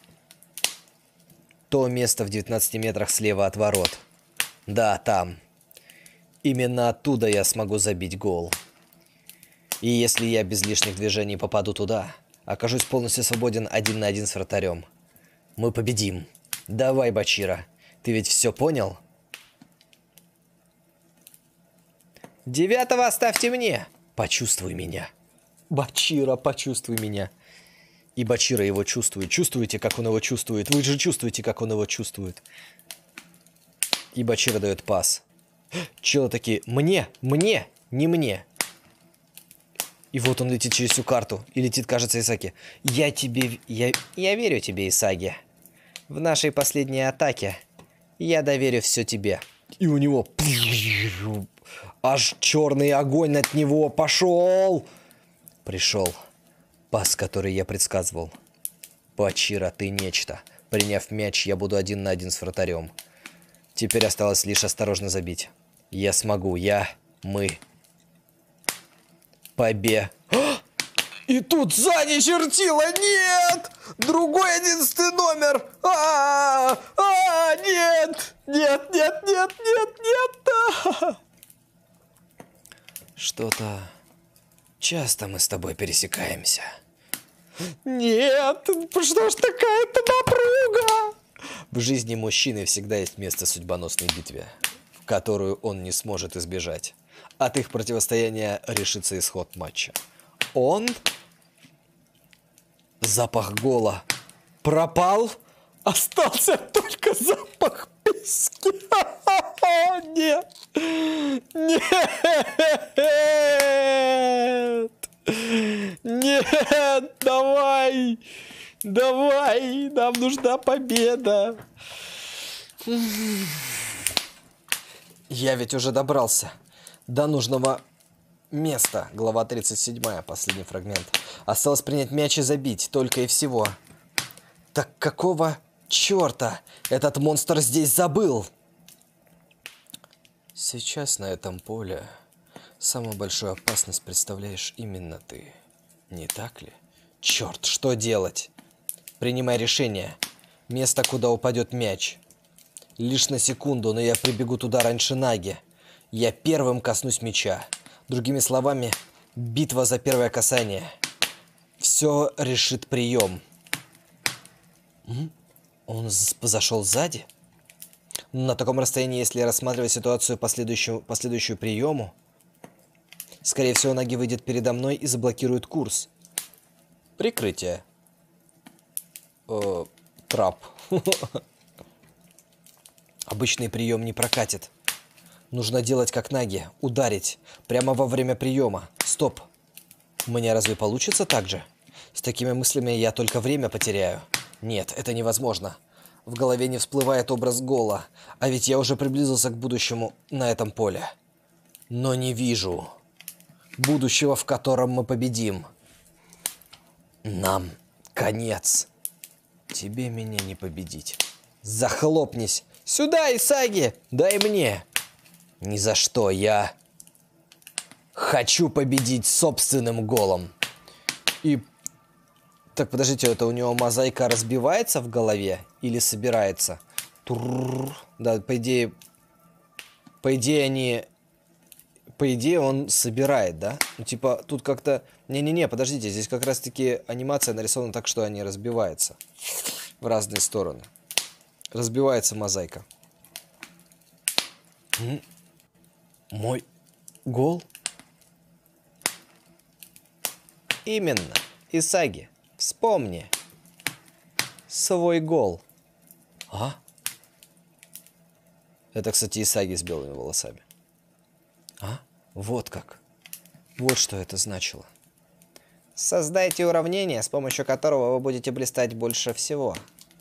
то место в девятнадцати метрах слева от ворот. Да, там. Именно оттуда я смогу забить гол. И если я без лишних движений попаду туда, окажусь полностью свободен один на один с вратарем. Мы победим. Давай, Бачира. Ты ведь все понял? Девятого оставьте мне. Почувствуй меня. Бачира, почувствуй меня. И Бачира его чувствует. Чувствуете, как он его чувствует? Вы же чувствуете, как он его чувствует. И Бачира дает пас. Челы такие, мне, мне, не мне. И вот он летит через всю карту. И летит, кажется, Исаги. Я тебе... Я, я верю тебе, Исаги. В нашей последней атаке я доверю все тебе. И у него... Аж черный огонь от него пошел. Пришел. Пас, который я предсказывал. Бачира, ты нечто. Приняв мяч, я буду один на один с вратарем. Теперь осталось лишь осторожно забить. Я смогу. Я... Мы... Побе... И тут сзади чертила! Нет! Другой одиннадцатый номер! А, -а, -а, а нет! Нет, нет, нет, нет, нет! Что-то... Часто мы с тобой пересекаемся. Нет! Что ж такая-то напруга? В жизни мужчины всегда есть место судьбоносной битве, в которую он не сможет избежать. От их противостояния решится исход матча. Он... Запах гола пропал. Остался только запах писки. Нет. Нет. Нет. Давай. Давай. Нам нужна победа. Я ведь уже добрался до нужного места. Глава тридцать семь, последний фрагмент. Осталось принять мяч и забить, только и всего. Так какого черта этот монстр здесь забыл? Сейчас на этом поле самую большую опасность представляешь именно ты. Не так ли? Черт, что делать? Принимай решение. Место, куда упадет мяч. Лишь на секунду, но я прибегу туда раньше Наги. Я первым коснусь мяча. Другими словами, битва за первое касание. Все решит прием. Он зашел сзади? На таком расстоянии, если рассматривать ситуацию последующую, последующую приему, скорее всего, Наги выйдет передо мной и заблокирует курс. Прикрытие. О, трап. Обычный прием не прокатит. Нужно делать как Наги. Ударить. Прямо во время приема. Стоп. У меня разве получится так же? С такими мыслями я только время потеряю. Нет, это невозможно. В голове не всплывает образ гола. А ведь я уже приблизился к будущему на этом поле. Но не вижу будущего, в котором мы победим. Нам конец. Тебе меня не победить. Захлопнись. Сюда, Исаги! Дай мне. Ни за что, я хочу победить собственным голом. И Так, подождите, это у него мозаика разбивается в голове или собирается? Тур. Да, по идее... По идее они... По идее он собирает, да? Ну, типа, тут как-то... Не-не-не, подождите, здесь как раз-таки анимация нарисована так, что они разбиваются в разные стороны. Разбивается мозаика. М? Мой гол? Именно. Исаги, вспомни свой гол. А? Это, кстати, Исаги с белыми волосами. А? Вот как. Вот что это значило. Создайте уравнение, с помощью которого вы будете блистать больше всего.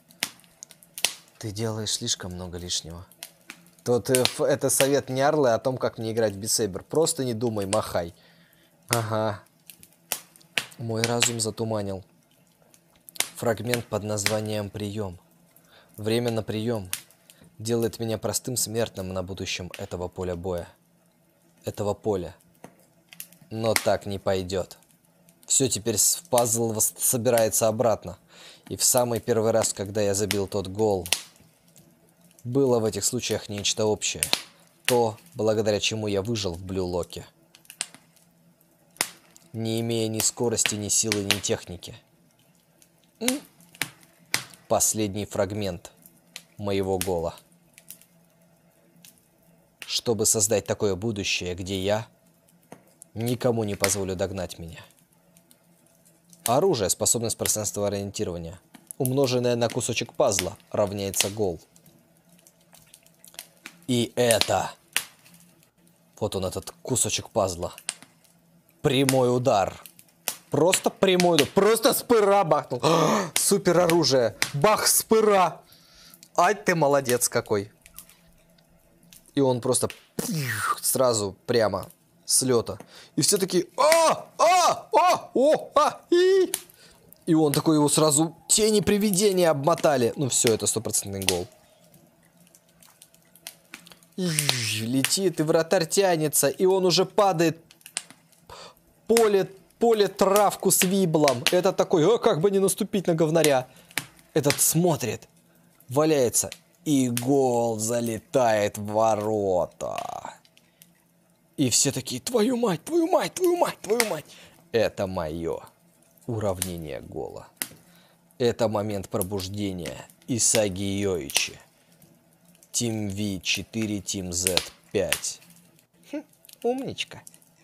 Ты делаешь слишком много лишнего. Тут это совет Нярлы о том, как мне играть в Beat Saber. Просто не думай, махай. Ага. Мой разум затуманил. Фрагмент под названием «Прием». Время на прием делает меня простым смертным на будущем этого поля боя. Этого поля. Но так не пойдет. Все теперь в пазл собирается обратно. И в самый первый раз, когда я забил тот гол, было в этих случаях нечто общее. То, благодаря чему я выжил в Блю-Локе. Не имея ни скорости, ни силы, ни техники. Последний фрагмент моего гола. Чтобы создать такое будущее, где я никому не позволю догнать меня. Оружие, способность пространственного ориентирования, умноженное на кусочек пазла, равняется гол. И это... Вот он, этот кусочек пазла. Прямой удар. Просто прямой удар. Просто с пыра бахнул. Супер оружие. Бах с пыра. Ай, ты молодец какой. И он просто сразу прямо с лета. И все такие... А! А! А! О! А! И! И он такой, его сразу тени привидения обмотали. Ну все, это стопроцентный гол. Летит, и вратарь тянется, и он уже падает. Поле, поле травку с виблом. Это такой, а как бы не наступить на говнаря. Этот смотрит, валяется, и гол залетает в ворота. И все такие, твою мать, твою мать, твою мать, твою мать. Это мое уравнение гола. Это момент пробуждения Исаги Йоичи. Тим Ви четыре, Тим Зет пять. Хм, умничка.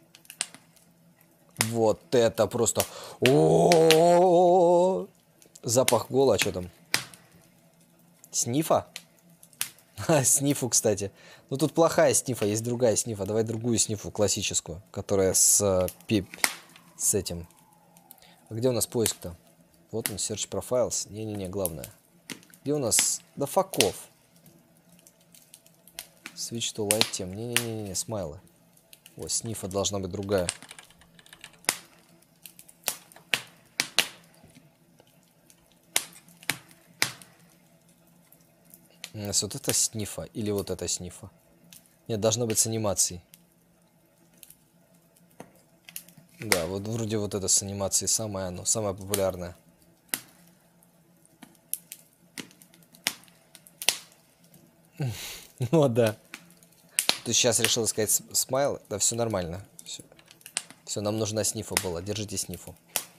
Вот это просто... О-о-о-о-о! Запах гола, а что там? Снифа? А, снифу, кстати. Ну тут плохая снифа, есть другая снифа. Давай другую снифу, классическую, которая с пип... с этим. А где у нас поиск-то? Вот он, Search Profiles. Не-не-не, главное. Где у нас... Да факов. Switch to Light Team. Не-не-не, смайлы. Вот, снифа должна быть другая. У нас вот это снифа или вот это снифа? Нет, должно быть с анимацией. Да, вот вроде вот это с анимацией самое оно, самое популярное. Ну да. Ты сейчас решил сказать смайл? Да, все нормально. Все. Все, нам нужна снифа была. Держите снифу.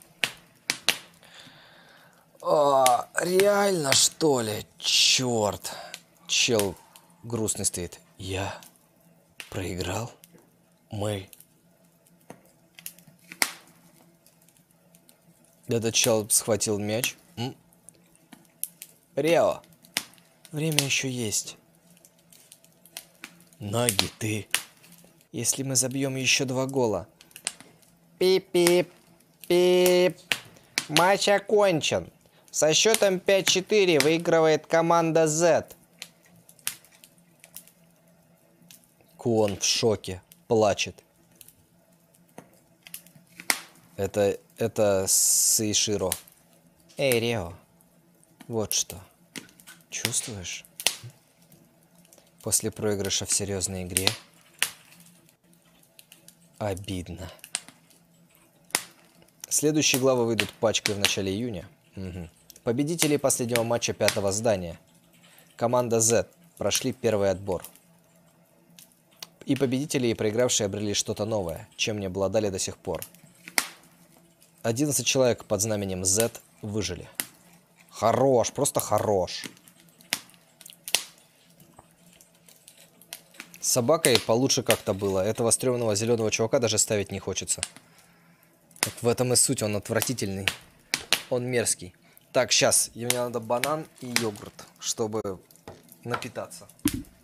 А, реально, что ли? Черт. Чел грустный стоит. Я проиграл? Мы. Этот чел схватил мяч. М? Рео. Время еще есть. Ноги, ты. Если мы забьем еще два гола. Пип-пип-пип. Матч окончен. Со счетом пять-четыре выигрывает команда Z. Куон в шоке. Плачет. Это, это Сейширо. Эй, Рео. Вот что. Чувствуешь? После проигрыша в серьезной игре обидно. Следующие главы выйдут пачкой в начале июня. Угу. Победители последнего матча пятого здания. Команда Z прошли первый отбор. И победители, и проигравшие обрели что-то новое, чем не обладали до сих пор. одиннадцать человек под знаменем Z выжили. Хорош, просто хорош. С собакой получше как-то было. Этого стрёмного зеленого чувака даже ставить не хочется. Так в этом и суть, он отвратительный. Он мерзкий. Так, сейчас, мне надо банан и йогурт, чтобы напитаться.